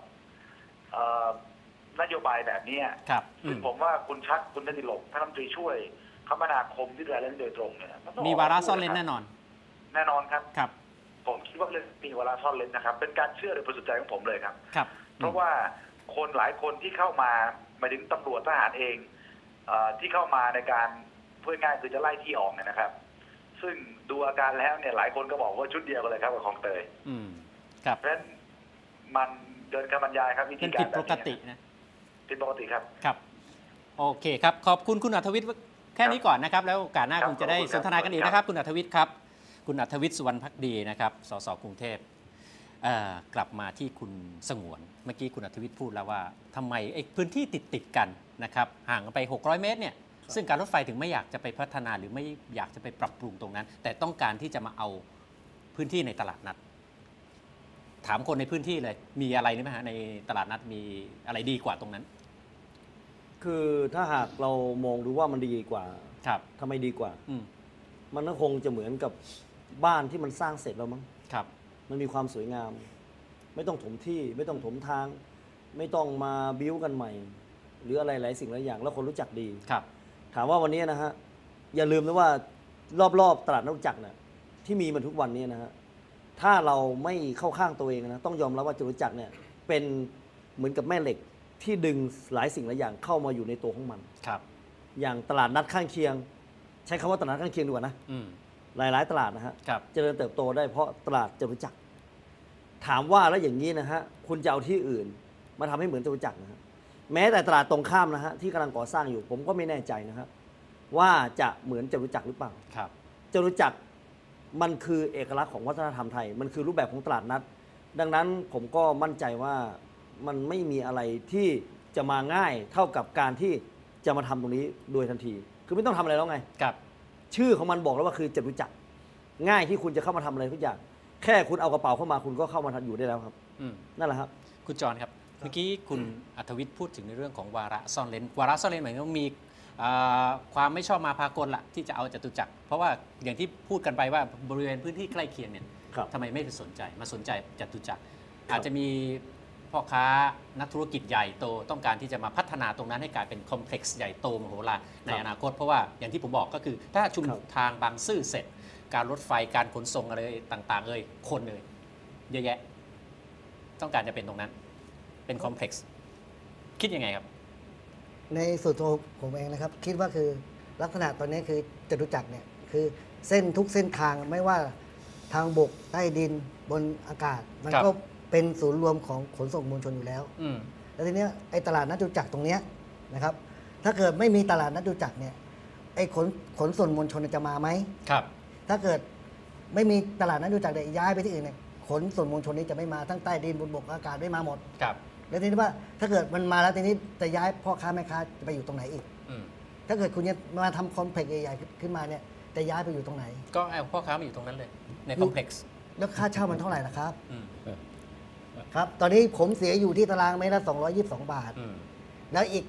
นโยบายแบบนี้ซึ่งผมว่าคุณชัดคุณธนิลกท่านรัฐมนตรีช่วยคมนาคมที่ดูแลเรื่องโดยตรงเนี่ยมีวาระซ่อนเร้นแน่นอนครับผมคิดว่าเรื่องมีวาระซ่อนเร้นนะครับเป็นการเชื่อโดยบริสุทธิ์ใจของผมเลยครับเพราะว่าคนหลายคนที่เข้ามาหมายถึงตำรวจทหารเองที่เข้ามาในการเพื่อง่ายคือจะไล่ที่ออกเนี่ยนะครับซึ่งดูอาการแล้วเนี่ยหลายคนก็บอกว่าชุดเดียวกันเลยครับกับของเตยครับเพราะฉะนั้นมันเดินคำบรรยายครับวิธีการผิดปกตินะผิดปกติครับครับโอเคครับขอบคุณคุณอัธวิทย์แค่นี้ก่อนนะครับแล้วโอกาสหน้าคงจะได้สนทนากันอีกนะครับคุณอัธวิทย์ครับคุณอัธวิทย์สุวรรณภักดีนะครับสสกรุงเทพกลับมาที่คุณสงวนเมื่อกี้คุณอัธวิทย์พูดแล้วว่าทำไมไอ้พื้นที่ติดกันนะครับห่างกันไป600 เมตรเนี่ยซึ่งการรถไฟถึงไม่อยากจะไปพัฒนาหรือไม่อยากจะไปปรับปรุงตรงนั้นแต่ต้องการที่จะมาเอาพื้นที่ในตลาดนัดถามคนในพื้นที่เลยมีอะไรไหมฮะในตลาดนัดมีอะไรดีกว่าตรงนั้นคือถ้าหากเรามองดูว่ามันดีกว่าทำไมดีกว่ามันก็คงจะเหมือนกับบ้านที่มันสร้างเสร็จแล้วมั้งมันมีความสวยงามไม่ต้องถมที่ไม่ต้องถมทางไม่ต้องมาบิ้วกันใหม่หรืออะไรหลายสิ่งหลายอย่างแล้วคนรู้จักดีถามว่าวันนี้นะฮะอย่าลืมนะว่ารอบๆตลาดนัดจตุจักรเนี่ยที่มีมันทุกวันนี้นะฮะถ้าเราไม่เข้าข้างตัวเองนะต้องยอมรับว่าจตุจักรเนี่ยเป็นเหมือนกับแม่เหล็กที่ดึงหลายสิ่งหลายอย่างเข้ามาอยู่ในตัวของมันอย่างตลาดนัดข้างเคียงใช้คำว่าตลาดข้างเคียงดีกว่านะหลายตลาดนะฮะเจริญเติบโตได้เพราะตลาดจตุจักรถามว่าแล้วอย่างนี้นะฮะคุณจะเอาที่อื่นมาทำให้เหมือนจตุจักรนะฮะแม้แต่ตลาดตรงข้ามนะฮะที่กำลังก่อสร้างอยู่ผมก็ไม่แน่ใจนะฮะว่าจะเหมือนจตุจักรหรือเปล่าจตุจักรมันคือเอกลักษณ์ของวัฒนธรรมไทยมันคือรูปแบบของตลาดนัดดังนั้นผมก็มั่นใจว่ามันไม่มีอะไรที่จะมาง่ายเท่ากับการที่จะมาทำตรงนี้โดยทันทีคือไม่ต้องทำอะไรแล้วไงชื่อของมันบอกแล้วว่าคือจตุจักรง่ายที่คุณจะเข้ามาทำอะไรทุกอย่างแค่คุณเอากระเป๋าเข้ามาคุณก็เข้ามาอยู่ได้แล้วครับนั่นแหละครับคุณจรครับเมื่อกี้คุณอัธวิทย์พูดถึงในเรื่องของวาระซ่อนเร้นวาระซ่อนเร้นหมายถึงว่ามีความไม่ชอบมาพากลละที่จะเอาจตุจักรเพราะว่าอย่างที่พูดกันไปว่าบริเวณพื้นที่ใกล้เคียงเนี่ยทำไมไม่สนใจมาสนใจจตุจักรอาจจะมีพ่อค้านักธุรกิจใหญ่โตต้องการที่จะมาพัฒนาตรงนั้นให้กลายเป็นคอมเพล็กซ์ใหญ่โตมโหฬารในอนาคตเพราะว่าอย่างที่ผมบอกก็คือถ้าชุมทางบางซื่อเสร็จการรถไฟการขนส่งอะไรต่างๆเลยคนเลยเยอะแยะต้องการจะเป็นตรงนั้นเป็นคอมเพล็กซ์คิดยังไงครับในส่วนตัวผมเองนะครับคิดว่าคือลักษณะตอนนี้คือจตุจักรเนี่ยคือเส้นทุกเส้นทางไม่ว่าทางบกใต้ดินบนอากาศมันก็เป็นศูนย์รวมของขนส่งมวลชนอยู่แล้วแล้วทีนี้ไอ้ตลาดนัดจตุจักรตรงนี้นะครับถ้าเกิดไม่มีตลาดนัดจตุจักรเนี่ยไอ้ขนส่งมวลชนจะมาไหมถ้าเกิดไม่มีตลาดนัดจตุจักรย้ายไปที่อื่นเนี่ยขนส่งมวลชนนี้จะไม่มาทั้งใต้ดินบนบกอากาศไม่มาหมดแล้วทีนี้ว่าถ้าเกิดมันมาแล้วทีนี้จะย้ายพ่อค้าแม่ค้าจะไปอยู่ตรงไหนอีกถ้าเกิดคุณจะมาทำคอมเพล็กซ์ใหญ่ๆขึ้นมาเนี่ยจะย้ายไปอยู่ตรงไหนก็เอาพ่อค้ามาอยู่ตรงนั้นเลยในคอมเพล็กซ์แล้วค่าเช่ามันเท่าไหร่ล่ะครับครับตอนนี้ผมเสียอยู่ที่ตารางเมตรละ222 บาทแล้วอีก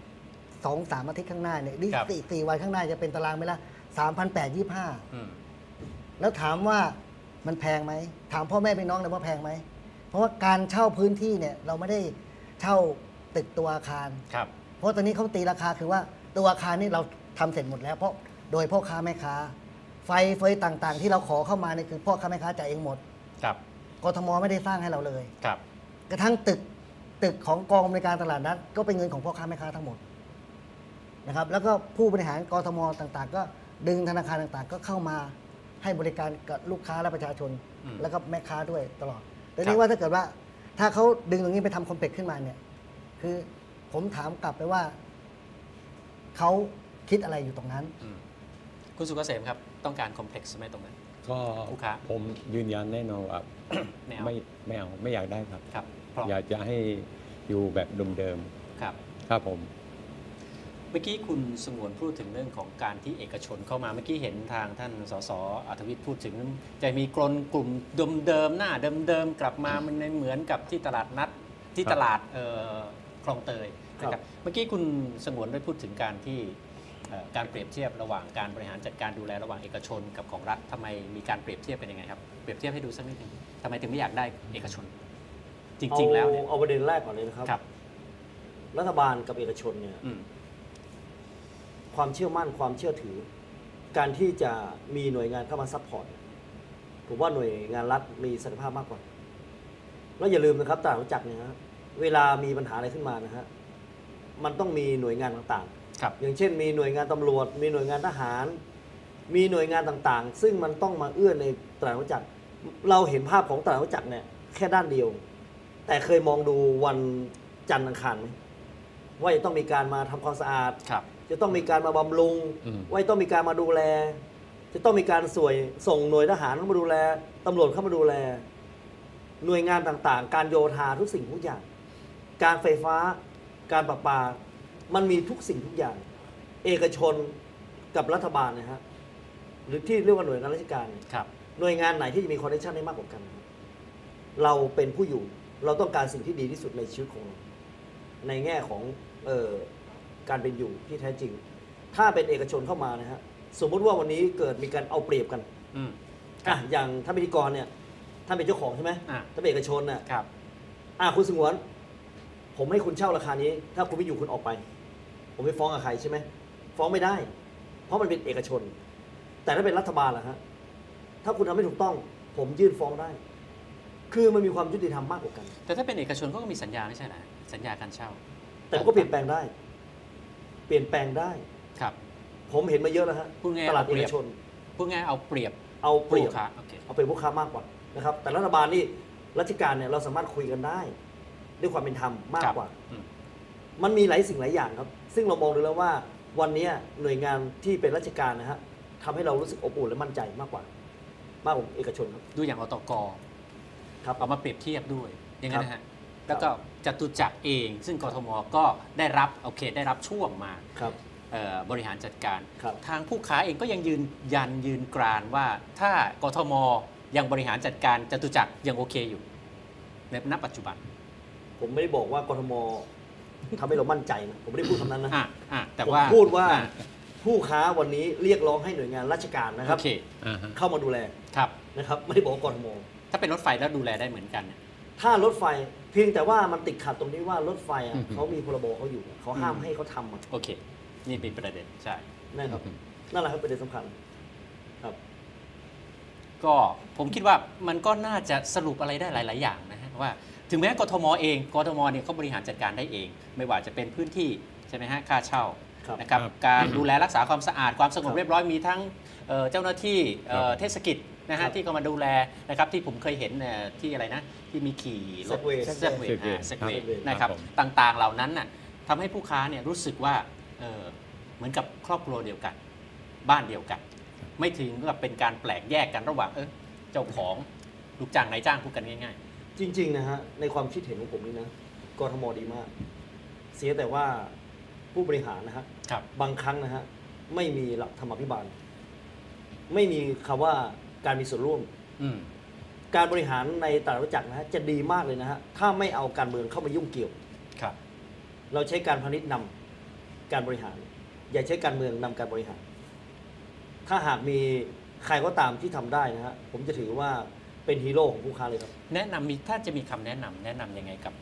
2-3 อาทิตย์ข้างหน้าเนี่ย4 วันข้างหน้าจะเป็นตารางเมตรละ3,825แล้วถามว่ามันแพงไหมถามพ่อแม่พี่น้องเลยว่าแพงไหมเพราะว่าการเช่าพื้นที่เนี่ยเราไม่ได้เช่าตึกตัวอาคารครับเพราะตอนนี้เขาตีราคาคือว่าตัวอาคารนี่เราทำเสร็จหมดแล้วเพราะโดยพ่อค้าแม่ค้าไฟเฟยต่างๆ ที่เราขอเข้ามาเนี่ยคือพ่อค้าแม่ค้าจ่ายเองหมดครับกทมไม่ได้สร้างให้เราเลยครับกระทั่งตึกของกองบริการตลาดนัดก็เป็นเงินของพ่อค้าแม่ค้าทั้งหมดนะครับแล้วก็ผู้บริหารกทมต่างๆ ก็ดึงธนาคารต่างๆ ก็เข้ามาให้บริการกับลูกค้าและประชาชน แล้วก็แม่ค้าด้วยตลอดแต่นี้ว่าถ้าเกิดว่าถ้าเขาดึงตรงนี้ไปทำคอมเพล็กซ์ขึ้นมาเนี่ยคือผมถามกลับไปว่าเขาคิดอะไรอยู่ตรงนั้นคุณสุกเกษมครับต้องการคอมเพล็กซ์ไหมตรงนั้นก็ลูกค้าผมยืนยันแน่นอนว่าไม่เอาไม่อยากได้ครับครับเพราะอยากจะให้อยู่แบบเดิมครับๆครับผมเมื่อกี้คุณสงวนพูดถึงเรื่องของการที่เอกชนเข้ามาเมื่อกี้เห็นทางท่านสสอัธวิทย์พูดถึงจะมีกลุ่มเดิมๆหน้าเดิมๆกลับมามันเหมือนกับที่ตลาดนัดที่ตลาดคลองเตยนะครับเมื่อกี้คุณสงวนได้พูดถึงการที่การเปรียบเทียบระหว่างการบริหารจัดการดูแลระหว่างเอกชนกับของรัฐทำไมมีการเปรียบเทียบเป็นยังไงครับเปรียบเทียบให้ดูสักนิดนึงทำไมถึงไม่อยากได้เอกชน จริงๆแล้วเนี่ยเอาประเด็นแรกก่อนเลยนะครับครับรัฐบาลกับเอกชนเนี่ยความเชื่อมั่นความเชื่อถือ การที่จะมีหน่วยงานเข้ามาซัพพอร์ตผมว่าหน่วยงานรัฐมีศักยภาพมากกว่าแล้วอย่าลืมนะครับตลาดรู้จักเนี่ยฮะเวลามีปัญหาอะไรขึ้นมานะฮะมันต้องมีหน่วยงานต่างๆอย่างเช่นมีหน่วยงานตำรวจมีหน่วยงานทหาร มีหน่วยงานต่างๆ ซึ่งมันต้องมาเอื้อในตลาดรู้จักเราเห็นภาพของตลาดรู้จักเนี่ยแค่ด้านเดียวแต่เคยมองดูวันจันทร์อังคารไหมว่าจะต้องมีการมาทำความสะอาดจะต้องมีการมาบำรุงว่าจะต้องมีการมาดูแล จะต้องมีการส่งหน่วยทหารเข้ามาดูแลตำรวจเข้ามาดูแลหน่วยงานต่างๆ การโยธาทุกสิ่งทุกอย่างการไฟฟ้าการประปามันมีทุกสิ่งทุกอย่างเอกชนกับรัฐบาลนะฮะหรือที่เรียกว่าหน่วยงานราชการหน่วยงานไหนที่จะมีคอนเนคชั่นได้มากกว่ากันเราเป็นผู้อยู่เราต้องการสิ่งที่ดีที่สุดในชีวิตของเราในแง่ของการเป็นอยู่ที่แท้จริงถ้าเป็นเอกชนเข้ามานะฮะสมมุติว่าวันนี้เกิดมีการเอาเปรียบกันอย่างท่านพิธีกรเนี่ยท่านเป็นเจ้าของใช่ไหมท่านเป็นเอกชนน่ะคุณสงวนผมให้คุณเช่าราคานี้ถ้าคุณไม่อยู่คุณออกไปผมไม่ฟ้องกับใครใช่ไหมฟ้องไม่ได้เพราะมันเป็นเอกชนแต่ถ้าเป็นรัฐบาลล่ะฮะถ้าคุณทำไม่ถูกต้องผมยื่นฟ้องได้คือมันมีความยุติธรรมมากกว่ากันแต่ถ้าเป็นเอกชนก็มีสัญญาไม่ใช่เหรอสัญญาการเช่าแต่ก็เปลี่ยนแปลงได้ครับผมเห็นมาเยอะแล้วฮะตลาดเอกชนพูดง่ายเอาเปรียบผู้ค้าเอาเปรียบผู้ค้ามากกว่านะครับแต่รัฐบาลนี่ราชการเนี่ยเราสามารถคุยกันได้ด้วยความเป็นธรรมมากกว่ามันมีหลายสิ่งหลายอย่างครับซึ่งเรามองดูแล้วว่าวันนี้หน่วยงานที่เป็นราชการนะฮะทำให้เรารู้สึกอบอุ่นและมั่นใจมากกว่าเอกชนครับดูอย่างอตก.ครับเอามาเปรียบเทียบด้วยอย่างนั้นนะฮะแล้วก็จตุจักรเองซึ่งกทม.ก็ได้รับช่วงมาบริหารจัดการทางผู้ค้าเองก็ยังยืนกรานว่าถ้ากทม.ยังบริหารจัดการจตุจักรยังโอเคอยู่ในณปัจจุบันผมไม่ได้บอกว่ากทม.ทำให้เรามั่นใจนะผมไม่ได้พูดคำนั้นนะแต่ว่าผมพูดว่าผู้ค้าวันนี้เรียกร้องให้หน่วยงานราชการนะครับเข้ามาดูแลนะครับไม่ได้บอกกทม. ถ้าเป็นรถไฟแล้วดูแลได้เหมือนกันถ้ารถไฟเพียงแต่ว่ามันติดขัดตรงนี้ว่ารถไฟเขามีพรบเขาอยู่เขาห้ามให้เขาทำโอเคนี่เป็นประเด็นใช่นั่นครับนั่นแหละครับประเด็นสำคัญครับก็ผมคิดว่ามันก็น่าจะสรุปอะไรได้หลายๆอย่างนะฮะว่าถึงแม้กทม.เองกทม.เนี่ยเขาบริหารจัดการได้เองไม่ว่าจะเป็นพื้นที่ใช่ไหมฮะค่าเช่านะครับการดูแลรักษาความสะอาดความสงบเรียบร้อยมีทั้งเจ้าหน้าที่เทศกิจนะฮะที่เขามาดูแลนะครับที่ผมเคยเห็นที่อะไรนะที่มีขี่รถเซกเวย์นะครับต่างๆเหล่านั้นน่ะทำให้ผู้ค้าเนี่ยรู้สึกว่าเหมือนกับครอบครัวเดียวกันบ้านเดียวกันไม่ถึงกับเป็นการแปลกแยกกันระหว่างเจ้าของลูกจ้างนายจ้างพูดกันง่ายๆจริงๆนะฮะในความคิดเห็นของผมนี่นะกทม.ดีมากเสียแต่ว่าผู้บริหารนะฮะบางครั้งนะฮะไม่มีหลักธรรมาภิบาลไม่มีคำว่าการมีส่วนร่วมการบริหารในตลาดรู้จักนะฮะจะดีมากเลยนะฮะถ้าไม่เอาการเมืองเข้ามายุ่งเกี่ยวเราใช้การพาณิชย์นำการบริหารอย่าใช้การเมืองนำการบริหารถ้าหากมีใครก็ตามที่ทำได้นะฮะผมจะถือว่าเป็นฮีโร่ของผู้ค้าเลยครับแนะนำถ้าจะมีคำแนะนำยังไงกับ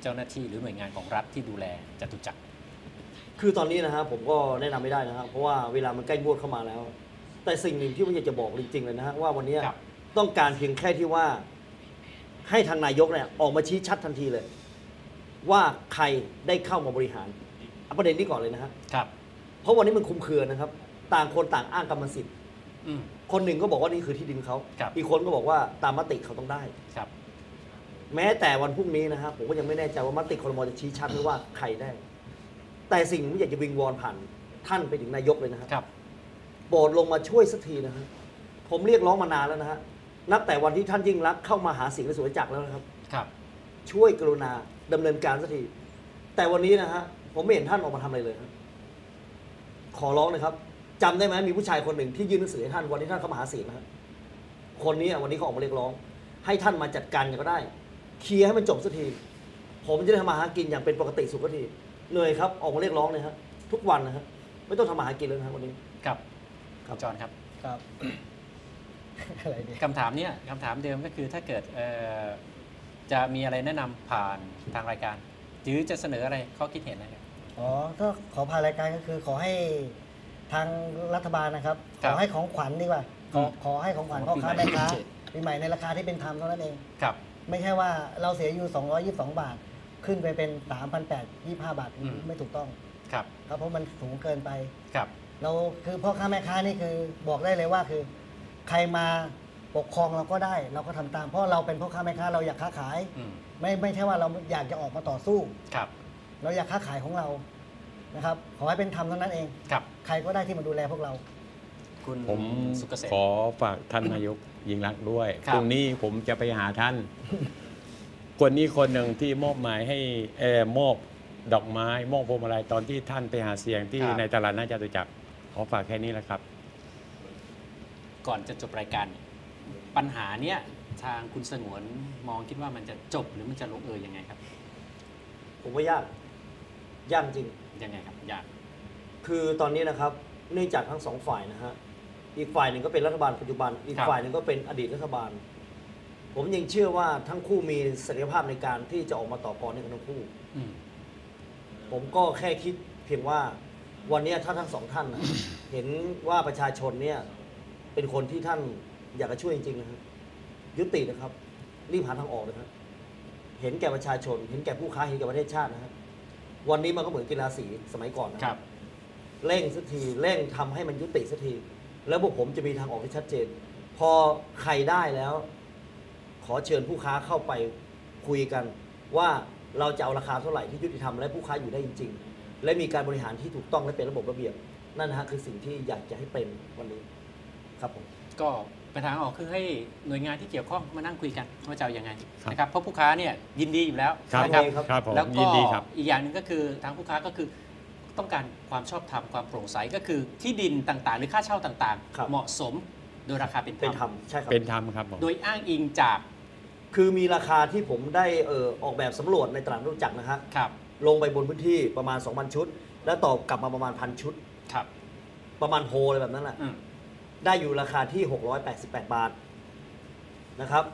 เจ้าหน้าที่หรือหน่วยงานของรัฐที่ดูแลจตุจักรคือตอนนี้นะฮะผมก็แนะนำไม่ได้นะครับเพราะว่าเวลามันใกล้งวดเข้ามาแล้ว แต่สิ่งหนึ่งที่ผมอยากจะบอกจริงๆเลยนะฮะว่าวันนี้ต้องการเพียงแค่ที่ว่าให้ทางนายกเนี่ยออกมาชี้ชัดทันทีเลย ว่าใครได้เข้ามาบริหารเอาประเด็นนี้ก่อนเลยนะฮะครับเพราะวันนี้มันคลุมเครือนะครับ ต่างคนต่างอ้างกรรมสิทธิ์คนหนึ่งก็บอกว่านี่คือที่ดินเขาอีกคนก็บอกว่าตามมติเขาต้องได้ครับแม้แต่วันพรุ่งนี้นะครับผมก็ยังไม่แน่ใจว่ามติครม.จะชี้ชัดหรือว่าใครได้ แต่สิ่งที่อยากจะวิงวอนผ่านท่านไปถึงนายกเลยนะครับโปรดลงมาช่วยสักทีนะฮะผมเรียกร้องมานานแล้วนะฮะนับแต่วันที่ท่านยิ่งรักษณ์เข้ามาหาเสียงในสวนจักรแล้วนะครับครับช่วยกรุณาดำเนินการสักทีแต่วันนี้นะฮะผมไม่เห็นท่านออกมาทำอะไรเลยครับขอร้องนะครับจำได้ไหมมีผู้ชายคนหนึ่งที่ยื่นหนังสือให้ท่านวันที่ท่านเข้ามาหาเสียงนะฮะคนนี้วันนี้เขาออกมาเรียกร้อง ให้ท่านมาจัดการก็ได้เคลียร์ให้มันจบสักทีผมจะได้ทำมาหากินอย่างเป็นปกติสุขสักทีเหนื่อยครับออกมาเรียกร้องเลยฮะทุกวันนะฮะไม่ต้องทำมาหากินเลยนะวันนี้ครับจอห์นครับครับ อะไรดีคำถามเนี้ยคำถามเดิมก็คือถ้าเกิดจะมีอะไรแนะนำผ่านทางรายการ หรือจะเสนออะไรข้อคิดเห็นอะไรครับอ๋อก็ขอพารายการก็คือขอให้ทางรัฐบาลนะครับครัขบอให้ของขวัญดีกว่าขอให้ของขวัญอ๋อพ่อค้าปีแม่ใหม่ค้าปีใหม่ในราคาที่เป็นธรรมเท่านั้นเองครับไม่ใช่ว่าเราเสียอยู่222 บาท ขึ้นไปเป็น 3,825 บาท ไม่ถูกต้องครับครับเพราะมันสูงเกินไปครับเราคือพ่อค้าแม่ค้านี่คือบอกได้เลยว่าคือ ใครมาปกครองเราก็ได้ เราก็ทำตามเพราะเราเป็นพ่อค้าแม่ค้าเราอยากค้าขาย ไม่ใช่ว่าเราอยากจะออกมาต่อสู้ครับเราอยากค้าขายของเรานะครับ ขอให้เป็นธรรมเท่านั้นเองครับใครก็ได้ที่มาดูแลพวกเราคุณผมสุกเกษมขอฝากท่านนายกยิ่งรักษณ์ด้วยครับพรุ่งนี้ผมจะไปหาท่าน คนนี้คนหนึ่งที่มอบหมายให้มอบดอกไม้มอบพวงมาลัยตอนที่ท่านไปหาเสียงที่ครับในตลาดนัดจตุจักรขอฝากแค่นี้แหละครับก่อนจะจบรายการเนี่ยปัญหาเนี้ยทางคุณสงวนมองคิดว่ามันจะจบหรือมันจะลงเอยยังไงครับผมว่ายากจริงยังไงครับยากคือตอนนี้นะครับเนื่องจากทั้งสองฝ่ายนะฮะอีกฝ่ายหนึ่งก็เป็นรัฐบาลปัจจุบัน อีกฝ่ายหนึ่งก็เป็นอดีตรัฐบาล ผมยังเชื่อว่าทั้งคู่มีศักยภาพในการที่จะออกมาต่อกรในกันทั้งคู่ ผมก็แค่คิดเพียงว่าวันนี้ถ้าทั้งสองท่านนะ เห็นว่าประชาชนเนี่ยเป็นคนที่ท่านอยากจะช่วยจริงๆนะครับยุตินะครับ รีบหาทางออกนะครับเห็นแก่ประชาชน เห็นแก่ผู้ค้าเห็นแก่ประเทศชาตินะฮะวันนี้มันก็เหมือนกีฬาสีสมัยก่อนนะครับเร่งสักทีเร่งทำให้มันยุติสักทีแล้วพวกผมจะมีทางออกที่ชัดเจน พอใครได้แล้ว ขอเชิญผู้ค้าเข้าไปคุยกันว่าเราจะเอาราคาเท่าไหร่ที่ยุติธรรมและผู้ค้าอยู่ได้จริงๆและมีการบริหารที่ถูกต้องและเป็นระบบระเบียบนั่นนะฮะคือสิ่งที่อยากจะให้เป็นวันนี้ครับผมก็เป็นทางออกคือให้หน่วยงานที่เกี่ยวข้องมานั่งคุยกันว่าจะเอายังไงนะครับเพราะผู้ค้าเนี่ยยินดีอยู่แล้วครับนะครับครับผมแล้วยิก็นดีครับอีกอย่างหนึ่งก็คือทางผู้ค้าก็คือต้องการความชอบธรรมความโปร่งใสก็คือที่ดินต่างๆ หรือค่าเช่าต่างๆ เหมาะสมโดยราคาเป็นธรรมใช่ครับเป็นธรรมครับผมโดยอ้างอิงจากคือมีราคาที่ผมได้ออกแบบสำรวจในตลาดรู้จักนะฮะลงไปบนพื้นที่ประมาณ 2,000 ชุด แล้วตอบกลับมาประมาณ 1,000 ชุดประมาณโพลอะไรแบบนั้นแหละได้อยู่ราคาที่ 688 บาทนะครับ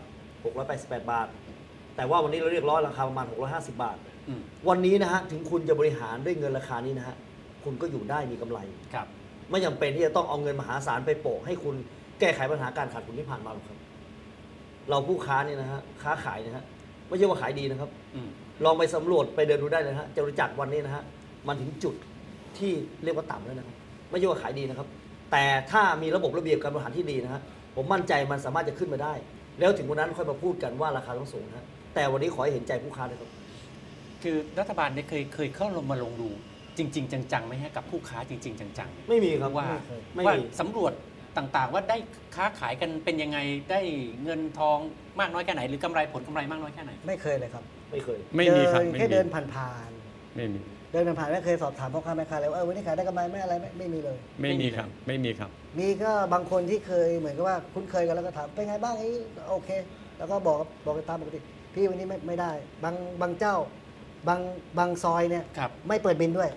688 บาท แต่ว่าวันนี้เราเรียกร้องราคาประมาณ 650 บาท วันนี้นะฮะถึงคุณจะบริหารด้วยเงินราคานี้นะฮะคุณก็อยู่ได้มีกำไรไม่จำเป็นที่จะต้องเอาเงินมหาศาลไปโปะให้คุณแก้ไขปัญหาการขาดทุนที่ผ่านมาหรอกครับเราผู้ค้าเนี่ยนะฮะค้าขายนะฮะไม่ใช่ว่าขายดีนะครับลองไปสำรวจไปเดินดูได้เลยนะฮะจตุจักรวันนี้นะฮะมันถึงจุดที่เรียกว่าต่ำแล้วนะครับไม่ใช่ว่าขายดีนะครับแต่ถ้ามีระบบระเบียบการบริหารที่ดีนะฮะผมมั่นใจมันสามารถจะขึ้นมาได้แล้วถึงวันนั้นค่อยมาพูดกันว่าราคาต้องสูงนะฮะแต่วันนี้ขอให้เห็นใจผู้ค้าด้วยครับคือรัฐบาลเนี่ยเคยเข้าลงมาลงดูจริง ๆ จังๆไหมฮะกับผู้ค้าจริง ๆ จังๆไม่มีครับว่าไม่ว่ามีสำรวจต่างๆ ว่าได้ค้าขายกันเป็นยังไงได้เงินทองมากน้อยแค่ไหนหรือกำไรผลกำไรมากน้อยแค่ไหนไม่เคยเลยครับไม่เคยไม่มีครับแค่เดินผ่านไม่มีๆเดินผ่านๆไม่เคยสอบถามพ่อค้าแม่ค้าเลยว่าวันนี้ขายได้กำไรไม่อะไรไม่มีเลยไม่มีครับไม่มีครับมีก็บางคนที่เคยเหมือนกับว่าคุ้นเคยกันแล้วก็ถามเป็นไงบ้างนี้โอเค แล้วก็บอกกันตามปกติพี่วันนี้ไม่ได้บางเจ้าบางซอยเนี่ยไม่เปิดบินด้วย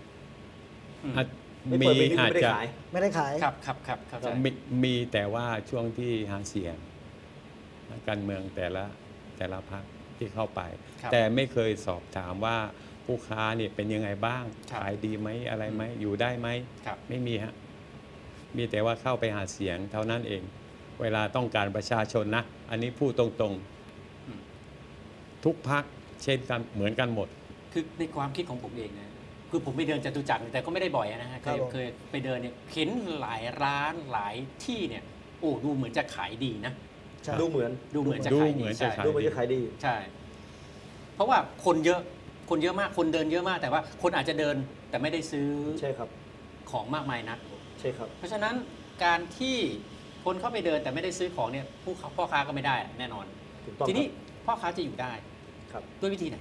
มีอาจจะไม่ได้ขายครับเข้าใจมีแต่ว่าช่วงที่หาเสียงการเมืองแต่ละพรรคที่เข้าไปครับแต่ไม่เคยสอบถามว่าผู้ค้าเนี่ยเป็นยังไงบ้างครับขายดีไหมอะไรไหมอยู่ได้ไหมครับไม่มีฮะมีแต่ว่าเข้าไปหาเสียงเท่านั้นเอง เวลาต้องการประชาชนนะ อันนี้พูดตรงๆ ทุกพักเช่นกันเหมือนกันหมดคือในความคิดของผมเองนะคือผมไปเดินจตุจักรแต่ก็ไม่ได้บ่อยนะฮะครับผมเคยไปเดินเนี่ยเห็นหลายร้านหลายที่เนี่ยโอ้ดูเหมือนจะขายดีนะใช่ดูเหมือนดูเหมือนจะดูขายเหมืดีอนจะใช่ขายดูเหมือนจะขายดีใช่ เพราะว่าคนเยอะมากคนเดินเยอะมาก แต่ว่าคนอาจจะเดินแต่ไม่ได้ซื้อใช่ครับของมากมายนักใช่ครับเพราะฉะนั้นการที่คนเข้าไปเดินแต่ไม่ได้ซื้อของเนี่ยพ่อค้าก็ไม่ได้แน่นอนถูกต้องทีนี้ครับพ่อค้าจะอยู่ได้ครับด้วยวิธีไหน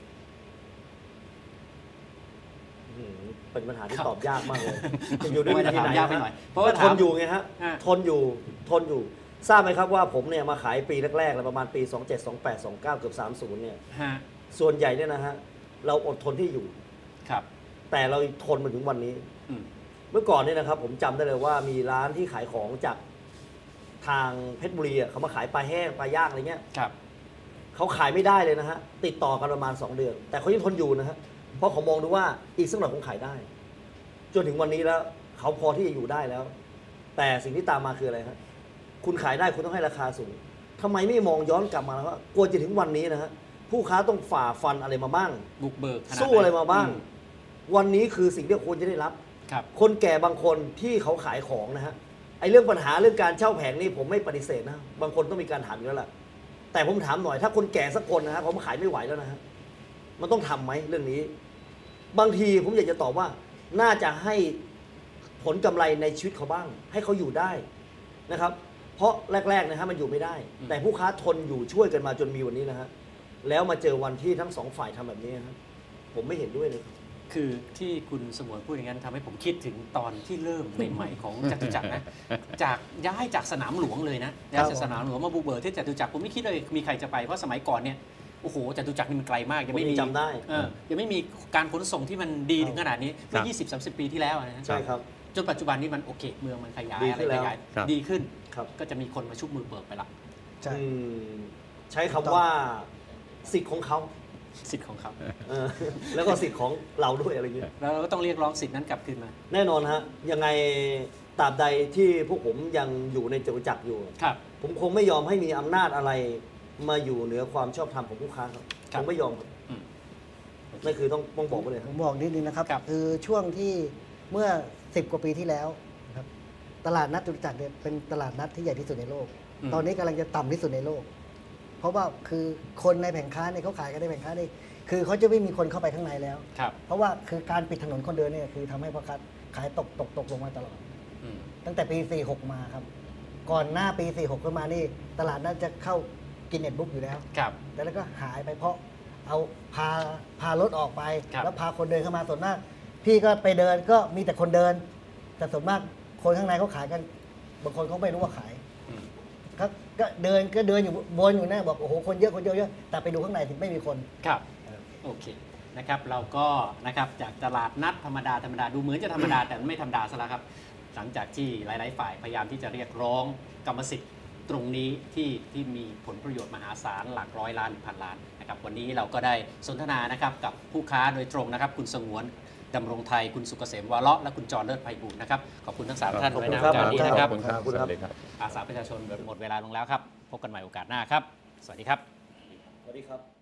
อื้อหือเป็นปัญหาที่ครับตอบยากมากเลยจะอยู่ด้วยวิธีไหนยากไปหน่อยเพเพราะราะว่าว่าทนอยู่ไงฮะอ่าทนอยู่ทราบไหมครับว่าผมเนี่ยมาขายปีแรกๆเลยประมาณปี 27 28 29 เกือบ 30 เนี่ยฮะส่วนใหญ่เนี่ยนะฮะเราอดทนที่อยู่ครับแต่เราทนมาถึงวันนี้อืมเมื่อก่อนเนี่ยนะครับ ผมจำได้เลยว่ามีร้านที่ขายของจากทางเพชรบุรีอ่ะเขามาขายปลาแห้งปลาย่างอะไรเงี้ยครับเขาขายไม่ได้เลยนะฮะติดต่อกันประมาณ 2 เดือน แต่เขายังทนอยู่นะฮะเพราะเขามองดูว่าอีกสักหน่อยคงขายได้ จนถึงวันนี้แล้วเขาพอที่จะอยู่ได้แล้ว แต่สิ่งที่ตามมาคืออะไรครับคุณขายได้คุณต้องให้ราคาสูงทำไมไม่มองย้อนกลับมาแล้วว่ากลัวจะถึงวันนี้นะฮะผู้ค้าต้องฝ่าฟันอะไรมาบ้างบุกเบิกขนาดหนสู้อะไรมาบ้าง วันนี้คือสิ่งที่ควรจะได้รับครับคนแก่บางคนที่เขาขายของนะฮะไอ้เรื่องปัญหาเรื่องการเช่าแผงนี่ผมไม่ปฏิเสธนะบางคนต้องมีการถามอยู่แล้วแหละแต่ผมถามหน่อยถ้าคนแก่สักคนนะฮะผมขายไม่ไหวแล้วนะฮะมันต้องทำไหมเรื่องนี้ บางทีผมอยากจะตอบว่าน่าจะให้ผลกำไรในชีวิตเขาบ้าง ให้เขาอยู่ได้นะครับ เพราะแรกๆนะฮะมันอยู่ไม่ได้ แต่ผู้ค้าทนอยู่ช่วยกันมาจนมีวันนี้นะฮะแล้วมาเจอวันที่ทั้งสองฝ่ายทำแบบนี้นะผมไม่เห็นด้วยเลยคือที่คุณสมวนพูดอย่างนั้นทำให้ผมคิดถึงตอนที่เริ่มใหม่ๆของจตุจักรนะ จากย้ายจากสนามหลวงเลยนะย้ายจากสนามหลวงมาบุกเบิกที่จตุจักรผมไม่คิดเลยมีใครจะไปเพราะสมัยก่อนเนี่ยโอ้โหจตุจักรนี่มันไกลมากยังไม่มีผมยังจำได้ยังไม่มีการขนส่งที่มันดีถึงขนาดนี้เมื่ครัอ 20-30 ปีที่แล้วนะใช่ครับจนปัจจุบันนี้มันโอเคเมืองมันขยายดีอะขึ้ไรนแล้วขยายครับดีขึ้นครับก็จะมีคนมาชุบมือเบิกไปละใช่อืมใช้คำว่าสิทธิ์ของเขาสิทธิ์ของเขาแล้วก็สิทธิ์ของเราด้วยอะไรเงี้ยแล้วเราก็ต้องเรียกร้องสิทธินั้นกลับคืนมาแน่นอนฮะยังไงตราบใดที่พวกผมยังอยู่ในจตุจักรอยู่ครับผมคงไม่ยอมให้มีอำนาจอะไรมาอยู่เหนือความชอบธรรมของผู้ค้าครับครัผบมไม่ยอมครับนั่นคือต้องบอกไปเลยคผรับมบอกนิดนึงนะครับครับคือช่วงที่เมื่อ 10 กว่าปีที่แล้วนะครับตลาดนัดจตุจักรเนี่ยเป็นตลาดนัดที่ใหญ่ที่สุดในโลก ตอนนี้กำลังจะต่ำที่สุดในโลก เพราะว่าคือคนในแผงค้าเนี่ยเขาขายกันในแผงค้านี่คือเขาจะไม่มีคนเข้าไปข้างในแล้วครับเพราะว่าคือการปิดถนนคนเดินเนี่ยคือทำให้พ่อค้าขายตกลงมาตลอดอืมตั้งแต่ปี 46 มาครับ ก่อนหน้าปี 46 ขึ้นมานี่ตลาดน่าจะเข้ากินเน็ตบุ๊กอยู่แล้วครับแต่แล้วก็หายไปเพราะเอาพารถออกไปครับแล้วพาคนเดินเข้ามาส่วนมาก พี่ก็ไปเดินก็มีแต่คนเดิน แต่ส่วนมากคนข้างในเขาขายกัน บางคนเขาไม่รู้ว่าขายอืมก็เดินอยู่วนอยู่นะบอกโอ้โหคนเยอะแต่ไปดูข้างในถึงไม่มีคนครับ โอเคนะครับเราก็นะครับจากตลาดนัดธรรมดาดูเหมือนจะธรรมดา แต่ไม่ธรรมดาซะแล้วครับ หลังจากที่หลาย ๆ ฝ่ายพยายามที่จะเรียกร้องกรรมสิทธิ์ตรงนี้ที่มีผลประโยชน์มหาศาลหลักร้อยล้านหรือพันล้านนะครับวันนี้เราก็ได้สนทนานะครับกับผู้ค้าโดยตรงนะครับ คุณสงวนดำรงไทยคุณสุกเกษมวาเลาะและคุณจรเลิศไพบูลย์นะครับขอบคุณทั้งสามท่านขอบไว้คุณในครัโอบ กาสนี้นะครับขอบคุณครับขอบคุณครับสวัสดีครับอาสาประชาชนหมดเวลาลงแล้วครับพบกันใหม่โอกาสหน้าครับ สวัสดีครับสวัสดีครับ